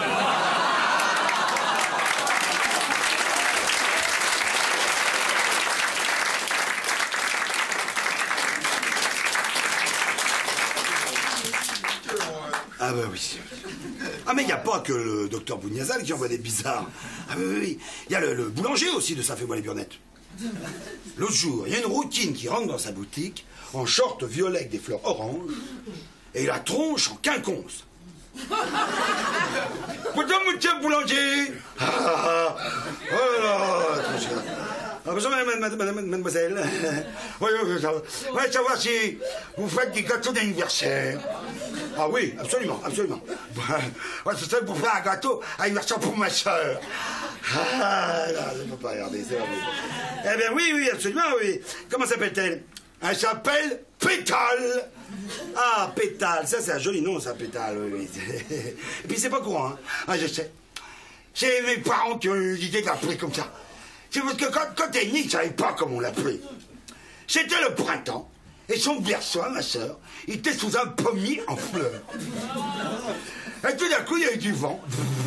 Ah bah oui. Ah mais il n'y a pas que le docteur Bougnazal qui envoie des bizarres. Ah oui, oui, oui. Il y a le, le boulanger aussi de Ça fait moi les burnettes. L'autre jour, il y a une routine qui rentre dans sa boutique en short violet avec des fleurs oranges et la tronche en quinconce. Pourtant, monsieur boulanger. Ah, ah, oh là, ah, bonjour, mademoiselle. mademoiselle. Oui, oui, je voudrais savoir si vous faites des gâteaux d'anniversaire. Ah oui, absolument, absolument. Ouais, ce serait pour faire un gâteau anniversaire pour ma soeur. Ah, là, je ne peux pas regarder, c'est horrible. Eh bien, oui, oui, absolument, oui. Comment s'appelle-t-elle? Elle s'appelle Pétale. Ah, Pétale, ça c'est un joli nom, ça, Pétale, oui, oui. Et puis c'est pas courant, hein. Ah, je sais. C'est mes parents qui ont eu l'idée de l'appeler comme ça. C'est parce que quand, quand elle est née, ils ne savaient pas comment on l'appelait. C'était le printemps, et son berceau, ma soeur, il était sous un pommier en fleurs. Et tout d'un coup, il y a eu du vent.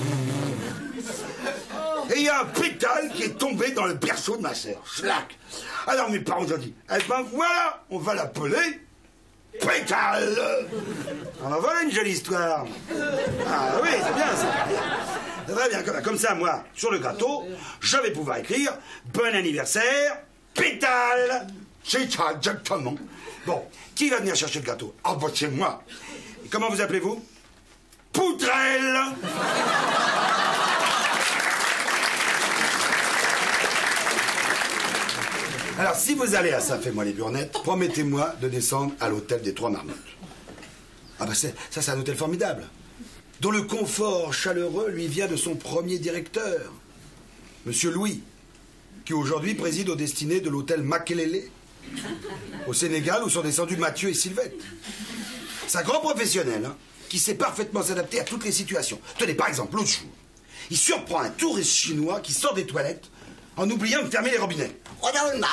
Et il y a un pétale qui est tombé dans le berceau de ma sœur. Schlac. Alors mes parents ont dit, eh ben voilà, on va l'appeler Pétale. Alors voilà une jolie histoire. Ah oui, c'est bien ça. C'est très bien. Comme, comme ça, moi, sur le gâteau, je vais pouvoir écrire bon anniversaire, Pétale. C'est ça, exactement. Bon, qui va venir chercher le gâteau? Ah, bah c'est moi. Et comment vous appelez-vous? Poutrelle. Alors, si vous allez à Ça fait moi les burnettes, promettez-moi de descendre à l'hôtel des Trois Marmottes. Ah bah c'est, ça, c'est un hôtel formidable, dont le confort chaleureux lui vient de son premier directeur, Monsieur Louis, qui aujourd'hui préside aux destinées de l'hôtel Makelele, au Sénégal, où sont descendus Mathieu et Sylvette. C'est un grand professionnel, hein, qui sait parfaitement s'adapter à toutes les situations. Tenez, par exemple, l'autre jour, il surprend un touriste chinois qui sort des toilettes en oubliant de fermer les robinets. Ah,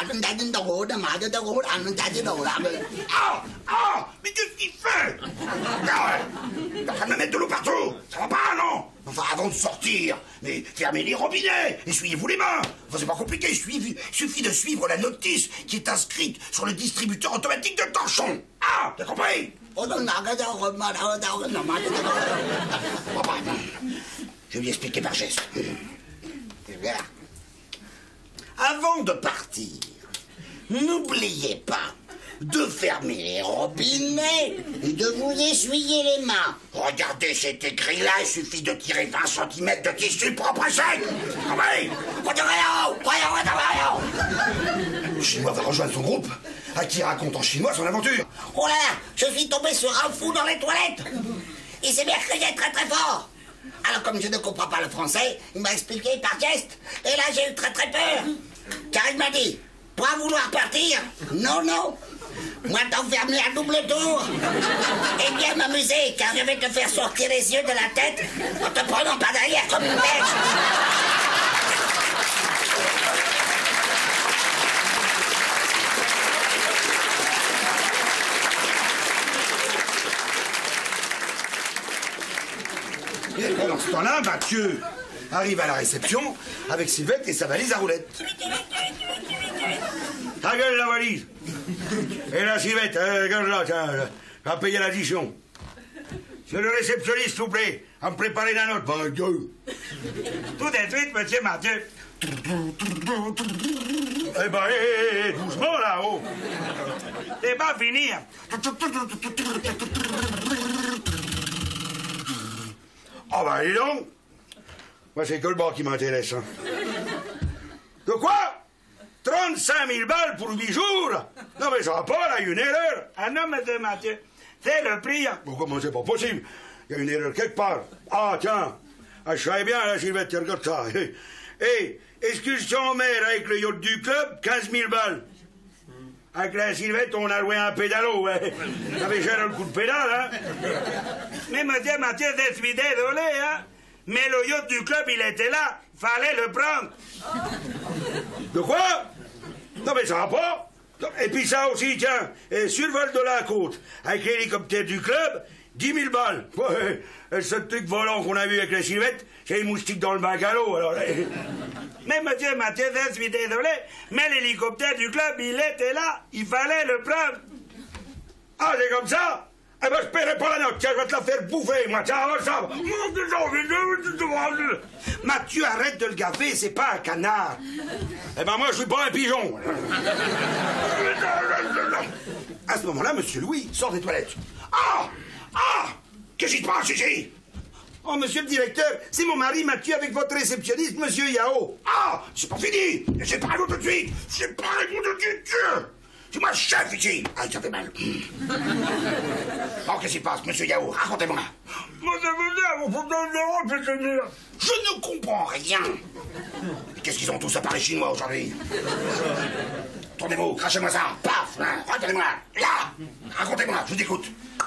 ah, mais qu'est-ce qu'il fait? T'es en train de me mettre de l'eau partout. Ça va pas, non? Enfin, avant de sortir, mais fermez les robinets, essuyez-vous les mains. Enfin, c'est pas compliqué, il suffit, il suffit de suivre la notice qui est inscrite sur le distributeur automatique de torchons. Ah, t'as compris? Je vais lui expliquer par geste. Avant de partir, n'oubliez pas de fermer les robinets et de vous essuyer les mains. Regardez cet écrit-là, il suffit de tirer vingt centimètres de tissu propre et sec. Le Chinois va rejoindre son groupe, à qui il raconte en chinois son aventure. Oh là là, je suis tombé sur un fou dans les toilettes. Il s'est mis à crier très très fort. Alors comme je ne comprends pas le français, il m'a expliqué par geste. Et là j'ai eu très très peur. Car il m'a dit, pas vouloir partir? Non, non. Moi t'enfermer à double tour. Et bien m'amuser, car je vais te faire sortir les yeux de la tête en te prenant par derrière comme une bête. Et pendant ce temps-là, Mathieu arrive à la réception avec Sylvette et sa valise à roulettes. Ta gueule, la valise. Et la Sylvette, euh, regarde-la, tiens, va payer l'addition. Monsieur le réceptionniste, s'il vous plaît, à me préparer la note. Ben, Dieu. Tout de suite, monsieur Mathieu. Eh ben, hé, hé, hé, doucement là-haut. C'est pas fini. Hein. Oh ben, dis donc. Moi, c'est que le bas qui m'intéresse. Hein. De quoi? trente-cinq mille balles pour huit jours? Non, mais ça va pas, là, il y a une erreur. Ah non, monsieur Mathieu, c'est le prix. Hein. Bon, comment c'est pas possible? Il y a une erreur quelque part. Ah, tiens, ah, je savais bien, la Sylvette, regarde ça. Hé, hey, excursion en mer avec le yacht du club, quinze mille balles. Avec la Sylvette, on a loué un pédalo, ouais. Ça avait cher le coup de pédale, hein. Mais monsieur Mathieu, je suis désolé, hein. Mais le yacht du club, il était là. Fallait le prendre. De quoi? Non, mais ça va pas. Et puis ça aussi, tiens, et survol de la côte, avec l'hélicoptère du club, dix mille balles. Ouais, et ce truc volant qu'on a vu avec la Sylvette, c'est les moustiques dans le bungalow, alors. Mais monsieur Mathieu, je suis désolé, mais l'hélicoptère du club, il était là. Il fallait le prendre. Ah, c'est comme ça? Eh ben, je paierai pas la note, tiens, je vais te la faire bouffer, moi, tiens, ça. Mathieu, arrête de le gaver, c'est pas un canard. Eh ben, moi, je suis pas un pigeon. À ce moment-là, monsieur Louis sort des toilettes. Ah! Ah! Qu'est-ce qui se passe ici? Oh, monsieur le directeur, c'est mon mari Mathieu avec votre réceptionniste, monsieur Yao. Ah! C'est pas fini! Séparez-vous tout de suite! Séparez-vous tout de suite! C'est moi le chef ici! Ah, ça fait mal. Bon, qu'est-ce qui se passe, monsieur Yao? Racontez-moi. Je ne comprends rien. Qu'est-ce qu'ils ont tous à parler chinois aujourd'hui? Tournez-vous, crachez-moi ça. Paf! Hein, regardez-moi. Là! Racontez-moi, je vous écoute.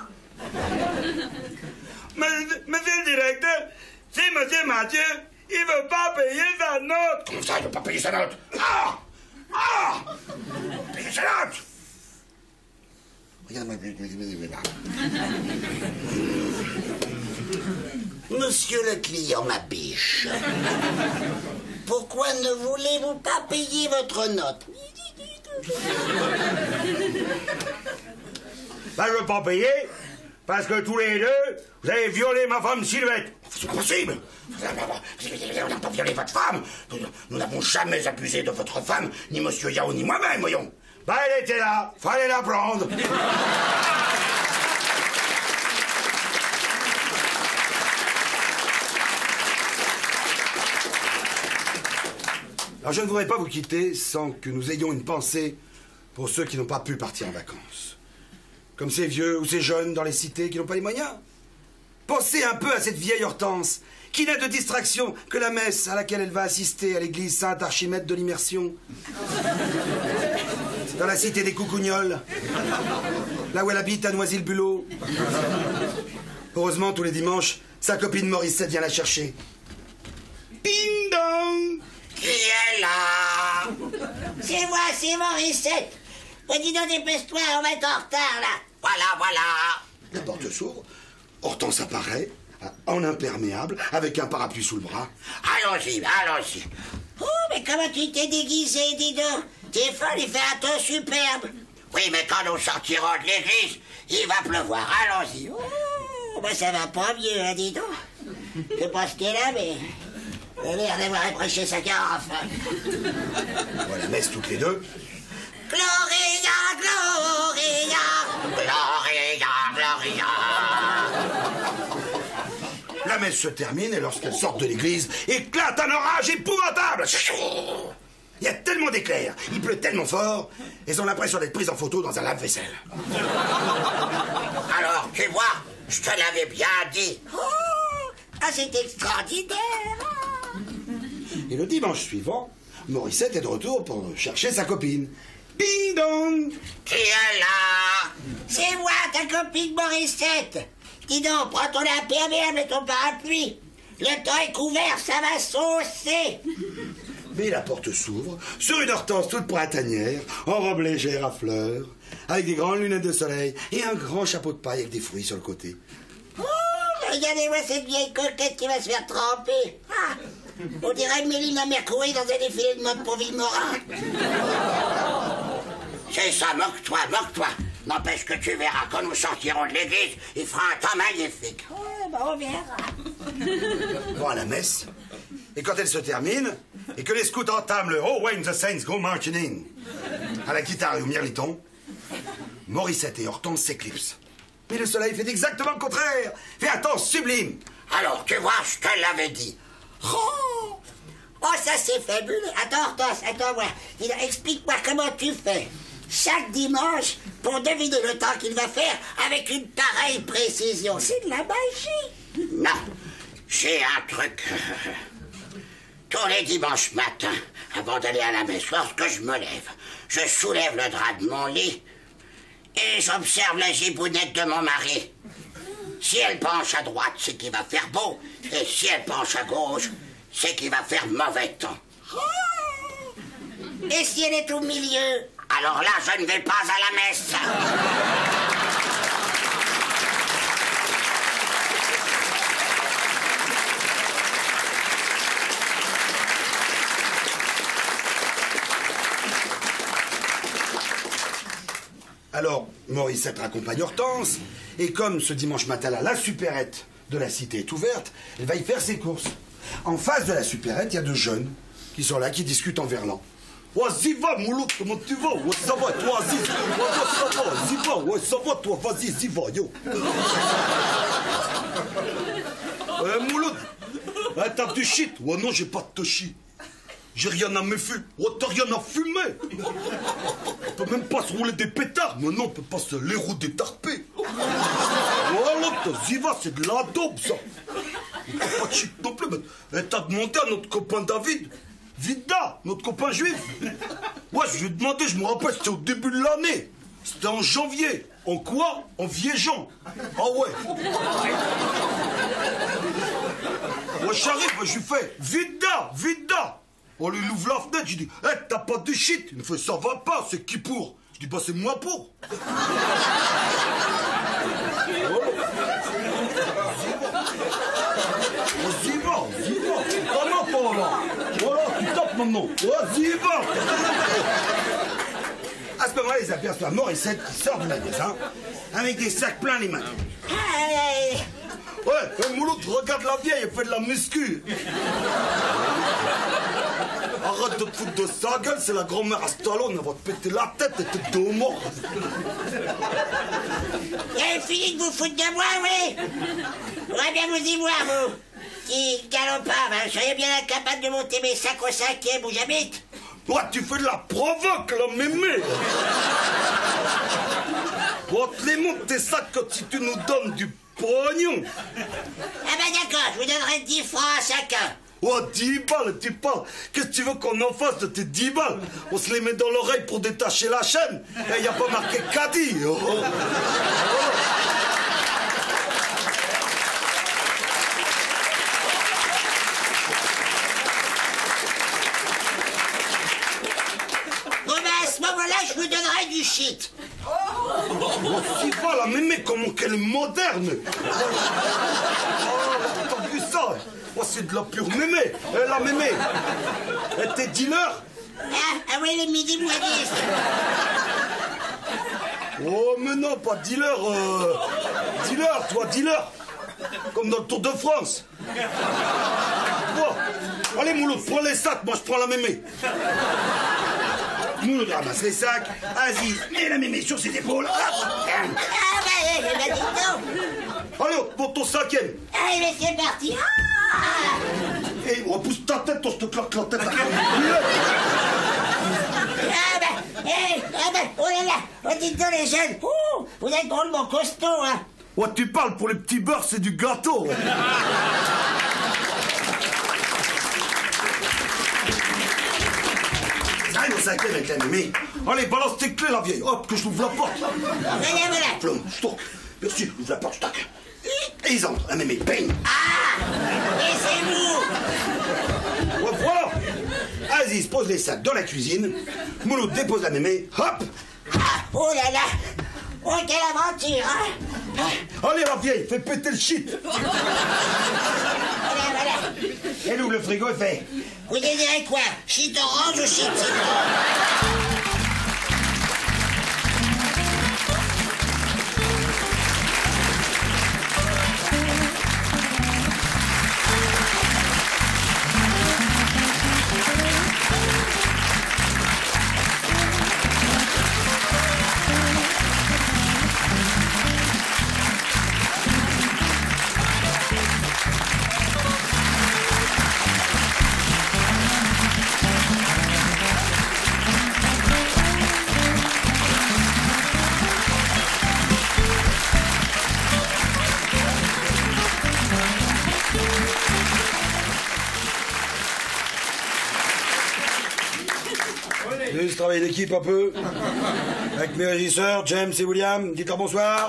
Monsieur le directeur, c'est monsieur Mathieu, il veut pas payer sa note. Comment ça, il veut pas payer sa note? Ah! Ah! Payer sa note! Regarde-moi. Monsieur le client, ma biche, pourquoi ne voulez-vous pas payer votre note? Ben, je veux pas payer, parce que tous les deux, vous avez violé ma femme Sylvette. C'est pas possible! On n'a pas violé votre femme! Nous n'avons jamais abusé de votre femme, ni monsieur Yao, ni moi-même, voyons! Ben, elle était là, fallait la prendre. Alors, je ne voudrais pas vous quitter sans que nous ayons une pensée pour ceux qui n'ont pas pu partir en vacances. Comme ces vieux ou ces jeunes dans les cités qui n'ont pas les moyens. Pensez un peu à cette vieille Hortense, qui n'a de distraction que la messe à laquelle elle va assister à l'église Saint-Archimède de l'Immersion. C'est dans la cité des Coucougnols, là où elle habite à Noisy-le-Bulot. Heureusement, tous les dimanches, sa copine Morissette vient la chercher. Ding dong! Qui est là? C'est moi, c'est Morissette. Bah, dis donc, dépêche-toi, on va être en retard, là. Voilà, voilà. La porte s'ouvre, Hortense apparaît, en imperméable, avec un parapluie sous le bras. Allons-y, allons-y. Oh, mais comment tu t'es déguisé, dis donc? T'es folle, il fait un temps superbe. Oui, mais quand nous sortirons de l'église, il va pleuvoir, allons-y. Oh, bah ça va pas mieux, hein, dis donc. Je sais pas ce qu'elle a, mais... elle a l'air d'avoir éprêché sa carafe. On voit la messe toutes les deux. Gloria, Gloria, Gloria, Gloria. La messe se termine et lorsqu'elles sortent de l'église, éclate un orage épouvantable. Il y a tellement d'éclairs, il pleut tellement fort, elles ont l'impression d'être prises en photo dans un lave-vaisselle. Alors, tu vois, je te l'avais bien dit. Oh, ah, c'est extraordinaire. Et le dimanche suivant, Morissette est de retour pour chercher sa copine. Ding dong! Qui est là? C'est moi, ta copine Morissette. Dis donc, prends ton imperméable et ton parapluie. Le temps est couvert, ça va saucer. Mais la porte s'ouvre sur une Hortense toute printanière, en robe légère à fleurs, avec des grandes lunettes de soleil et un grand chapeau de paille avec des fruits sur le côté. Oh, regardez-moi cette vieille coquette qui va se faire tremper. Ah, on dirait Mélina Mercouri dans un défilé de mode pour Villemorin. C'est ça, moque-toi, moque-toi. N'empêche que tu verras, quand nous sortirons de l'église, il fera un temps magnifique. Ouais, bah on verra. Bon, à la messe. Et quand elle se termine, et que les scouts entament le Oh, when the saints go marching in, à la guitare et au mirliton, Morissette et Hortense s'éclipsent. Mais le soleil fait exactement le contraire. Fait un temps sublime. Alors, tu vois, je te l'avais dit. Oh, oh ça c'est fabuleux. Attends, Hortense, attends, moi. Explique-moi comment tu fais chaque dimanche pour deviner le temps qu'il va faire avec une pareille précision. C'est de la magie. Non, j'ai un truc. Tous les dimanches matins, avant d'aller à la messe, lorsque je me lève, je soulève le drap de mon lit et j'observe la gibounette de mon mari. Si elle penche à droite, c'est qu'il va faire beau. Et si elle penche à gauche, c'est qu'il va faire mauvais temps. Et si elle est au milieu, alors là, je ne vais pas à la messe. Alors, Morissette raccompagne Hortense, et comme ce dimanche matin-là, la supérette de la cité est ouverte, elle va y faire ses courses. En face de la supérette, il y a deux jeunes qui sont là, qui discutent en verlan. Ouais, Ziva, Mouloud, comment tu vas? Ouais, ça va, toi, Ziz. Ouais, ça va, Ziva, ouais, ça va, toi, vas-y, Ziva, yo. Euh, Mouloud, hein, t'as du shit? Ouais, non, j'ai pas de shit. J'ai rien à me fumer. Ouais, t'as rien à fumer. On peut même pas se rouler des pétards. Mais non, on peut pas se les rouler des tarpés. Voilà, t'as Ziva, c'est de la dope, ça. On peut pas de shit non plus, mais t'as demandé à notre copain David. Vida, notre copain juif. Ouais, je lui ai demandé, je me rappelle, c'était au début de l'année. C'était en janvier. En quoi? En viégeant. Ah ouais. Ouais, j'arrive, je lui fais, Vida, Vida. On lui ouvre la fenêtre, je dis, hé, hey, t'as pas de shit? Il me fait, ça va pas, c'est qui pour? Je dis, bah, c'est moi pour. Vas-y, va, vas-y, va. Comment pas là? Voilà, tu tapes maintenant. Vas-y, va. À ce moment-là, ils aperçoivent Morissette qui sort du magasin avec des sacs pleins les mains. Hey. Ouais, hey, Mouloud, regarde la vieille, elle fait de la muscu. Arrête de te foutre de sa gueule, c'est la grand-mère à Stallone, elle va te péter la tête et t'es deux morts. Vous avez fini de vous foutre de moi, oui? On va bien vous y voir, vous. Petit galopard, hein. Je serais bien incapable de monter mes sacs au cinquième où j'habite. Ouais, tu fais de la provoque, là, mémé. On te les monte tes sacs quand si tu nous donnes du pognon. Ah ben d'accord, je vous donnerai dix francs à chacun. Oh, dix balles, tu parles. Qu'est-ce que tu veux qu'on en fasse de tes dix balles? On se les met dans l'oreille pour détacher la chaîne. Et il n'y a pas marqué caddie. Oh, oh. Bon ben à ce moment-là, je vous donnerai du shit. Oh, si va la mémé, comment qu'elle est moderne. Oh, t'as vu ça? Oh, c'est de la pure mémé. Eh, la mémé. Et t'es dealer? Ah, ah oui, les midi moins dix. Oh, mais non, pas dealer. Euh... Dealer, toi, dealer. Comme dans le Tour de France. Oh. Allez, Mouloud, prends les sacs, moi je prends la mémé. Mouloud ramasse les sacs, Aziz met la mémé sur ses épaules. Ah bah, je l'ai dit non. Allez, monte ton cinquième. Allez, mais c'est parti. Ah, Et on pousse ta tête, on se te claque la tête. ah bah, eh, ah bah, oh là là, oh, dites donc les jeunes, ouh, vous êtes drôlement costaud, hein. Ouais, tu parles, pour les petits beurres, c'est du gâteau. J'arrive au cinquième avec la mémé. Allez, balance tes clés, la vieille. Hop, que je l'ouvre la porte. Voilà, voilà. Plom, je tourne. Merci, ouvre la porte, je tac. Et ils entrent, la mémé, bang. Ah, et c'est vous. Ouais, voilà. Aziz pose les sacs dans la cuisine. Mouloud dépose la mémé, hop. Ah, oh là là, oh quelle aventure, hein. Allez, Ravier, fais péter le shit. Voilà, voilà. Elle ouvre le frigo et fait. Vous désirez quoi? Shit orange ou shit citron? Je travaille d'équipe un peu. Avec mes régisseurs, James et William. Dites-leur bonsoir.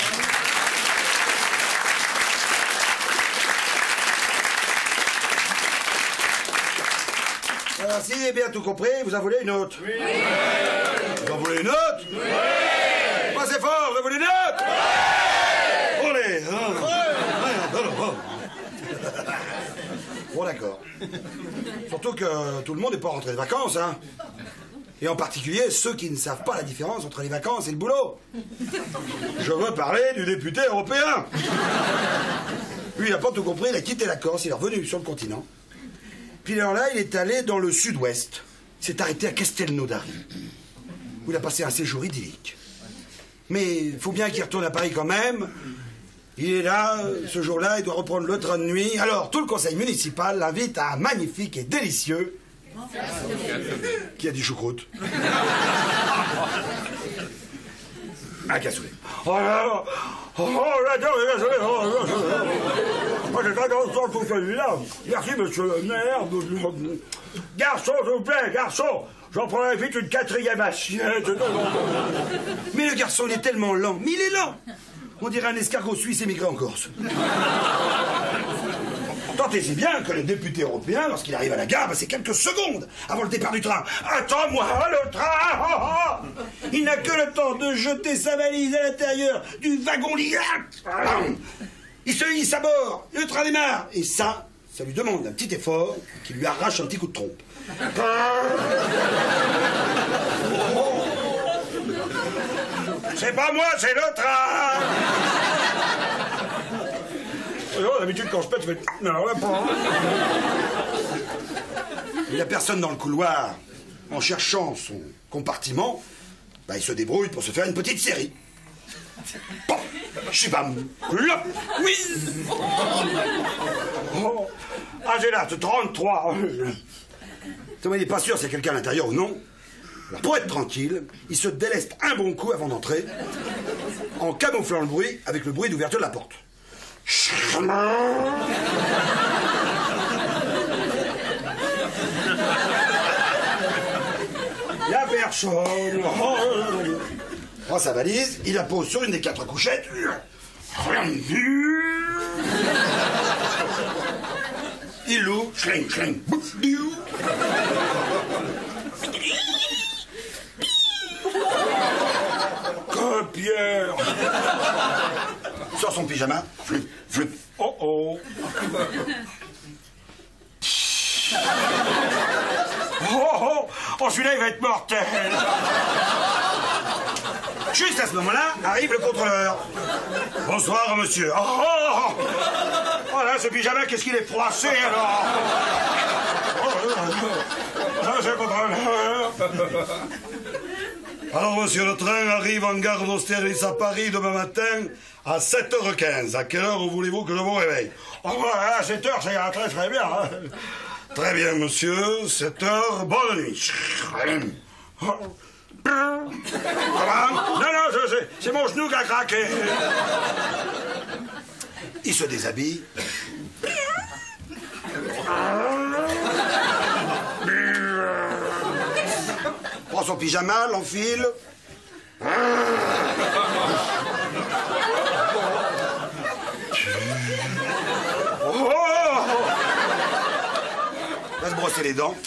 Alors, si j'ai bien tout compris, vous en voulez une autre? Oui. Vous en voulez une autre? Oui. Pas assez fort, vous en voulez une autre? Oui. Allez, hein. Bon, d'accord. Surtout que tout le monde n'est pas rentré de vacances, hein. Et en particulier ceux qui ne savent pas la différence entre les vacances et le boulot. Je veux parler du député européen. Lui, il n'a pas tout compris, il a quitté la Corse, il est revenu sur le continent. Puis alors là, il est allé dans le sud-ouest. Il s'est arrêté à Castelnaudary, où il a passé un séjour idyllique. Mais il faut bien qu'il retourne à Paris quand même. Il est là, ce jour-là, il doit reprendre le train de nuit. Alors, tout le conseil municipal l'invite à un magnifique et délicieux... Qui a dit choucroute? Un cassoulet. Oh là là. Oh, j'adore les cassoulets. Moi, j'ai pas dans tout celui-là. Merci, monsieur le maire. Garçon, s'il vous plaît, garçon. J'en prendrai vite une quatrième assiette. Mais le garçon, il est tellement lent. Mais il est lent. On dirait un escargot suisse émigré en Corse. Tentez-y bien que le député européen, lorsqu'il arrive à la gare, c'est quelques secondes avant le départ du train. Attends-moi, le train! Il n'a que le temps de jeter sa valise à l'intérieur du wagon-lit. Il se hisse à bord, le train démarre. Et ça, ça lui demande un petit effort qui lui arrache un petit coup de trompe. C'est pas moi, c'est le train! D'habitude, quand je pète, je fais... Non, là, pas. Il n'y a personne dans le couloir. En cherchant son compartiment, bah, il se débrouille pour se faire une petite série. Bon, je suis pas... Là, oui. Oh, ah, j'ai là, trente-trois. Il n'est pas sûr si y a quelqu'un à l'intérieur ou non. Alors, pour être tranquille, il se déleste un bon coup avant d'entrer, en camouflant le bruit avec le bruit d'ouverture de la porte. Il n'y a personne. Prend sa valise, il la pose sur une des quatre couchettes. Il l'ouvre. Schling, schling. Que Pierre. Sort son pyjama. Flup, flup. Oh oh. Oh oh. Oh, celui-là, il va être mortel. Juste à ce moment-là, arrive le contrôleur. Bonsoir, monsieur. Oh, oh, oh. Oh là, ce pyjama, qu'est-ce qu'il est froissé, alors. Oh, oh, monsieur le contrôleur. Alors, monsieur, le train arrive en gare d'Austerlitz à Paris demain matin à sept heures quinze. À quelle heure voulez-vous que je vous réveille? Oh, à sept heures, ça ira très très bien. Hein. Très bien, monsieur. sept heures, bonne nuit. Oh. Comment? Non, non, c'est mon genou qui a craqué. Il se déshabille. Prend son pyjama, l'enfile. Oh. Va se brosser les dents.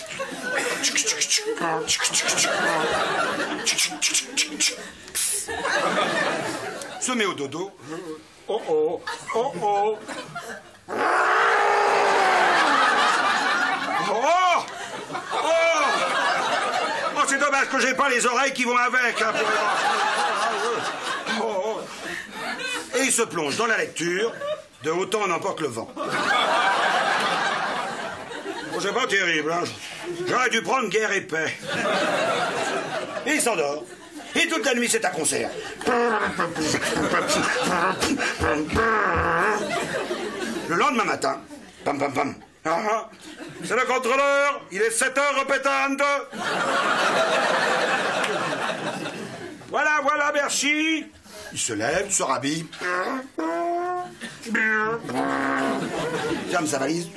se met au dodo. Oh oh, oh oh. Oh! Oh! Oh, c'est dommage que j'ai pas les oreilles qui vont avec. Hein, pour... oh. Et il se plonge dans la lecture de Autant n'emporte le vent. Oh, c'est pas terrible, hein. J'aurais dû prendre Guerre et Paix. Et il s'endort. Et toute la nuit, c'est un concert. Le lendemain matin, pam pam pam. Ah, ah. C'est le contrôleur, il est sept heures répétante. Voilà, voilà, merci. Il se lève, se rhabille. Ferme sa valise.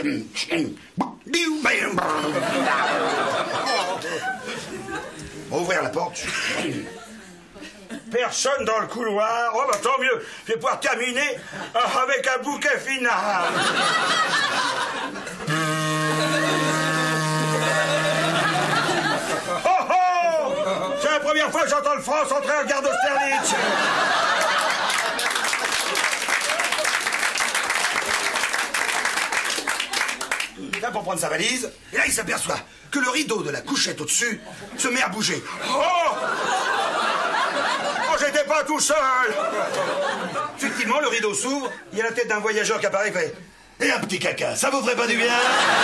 Ouvrir la porte. Personne dans le couloir. Oh, bah tant mieux. Je vais pouvoir terminer avec un bouquet final. Oh oh! C'est la première fois que j'entends le France entrer en gare d'Austerlitz. Là pour prendre sa valise, et là il s'aperçoit que le rideau de la couchette au-dessus se met à bouger. Oh! Oh, j'étais pas tout seul. Effectivement, le rideau s'ouvre, il y a la tête d'un voyageur qui apparaît et fait « Et un petit caca, ça vous ferait pas du bien ?»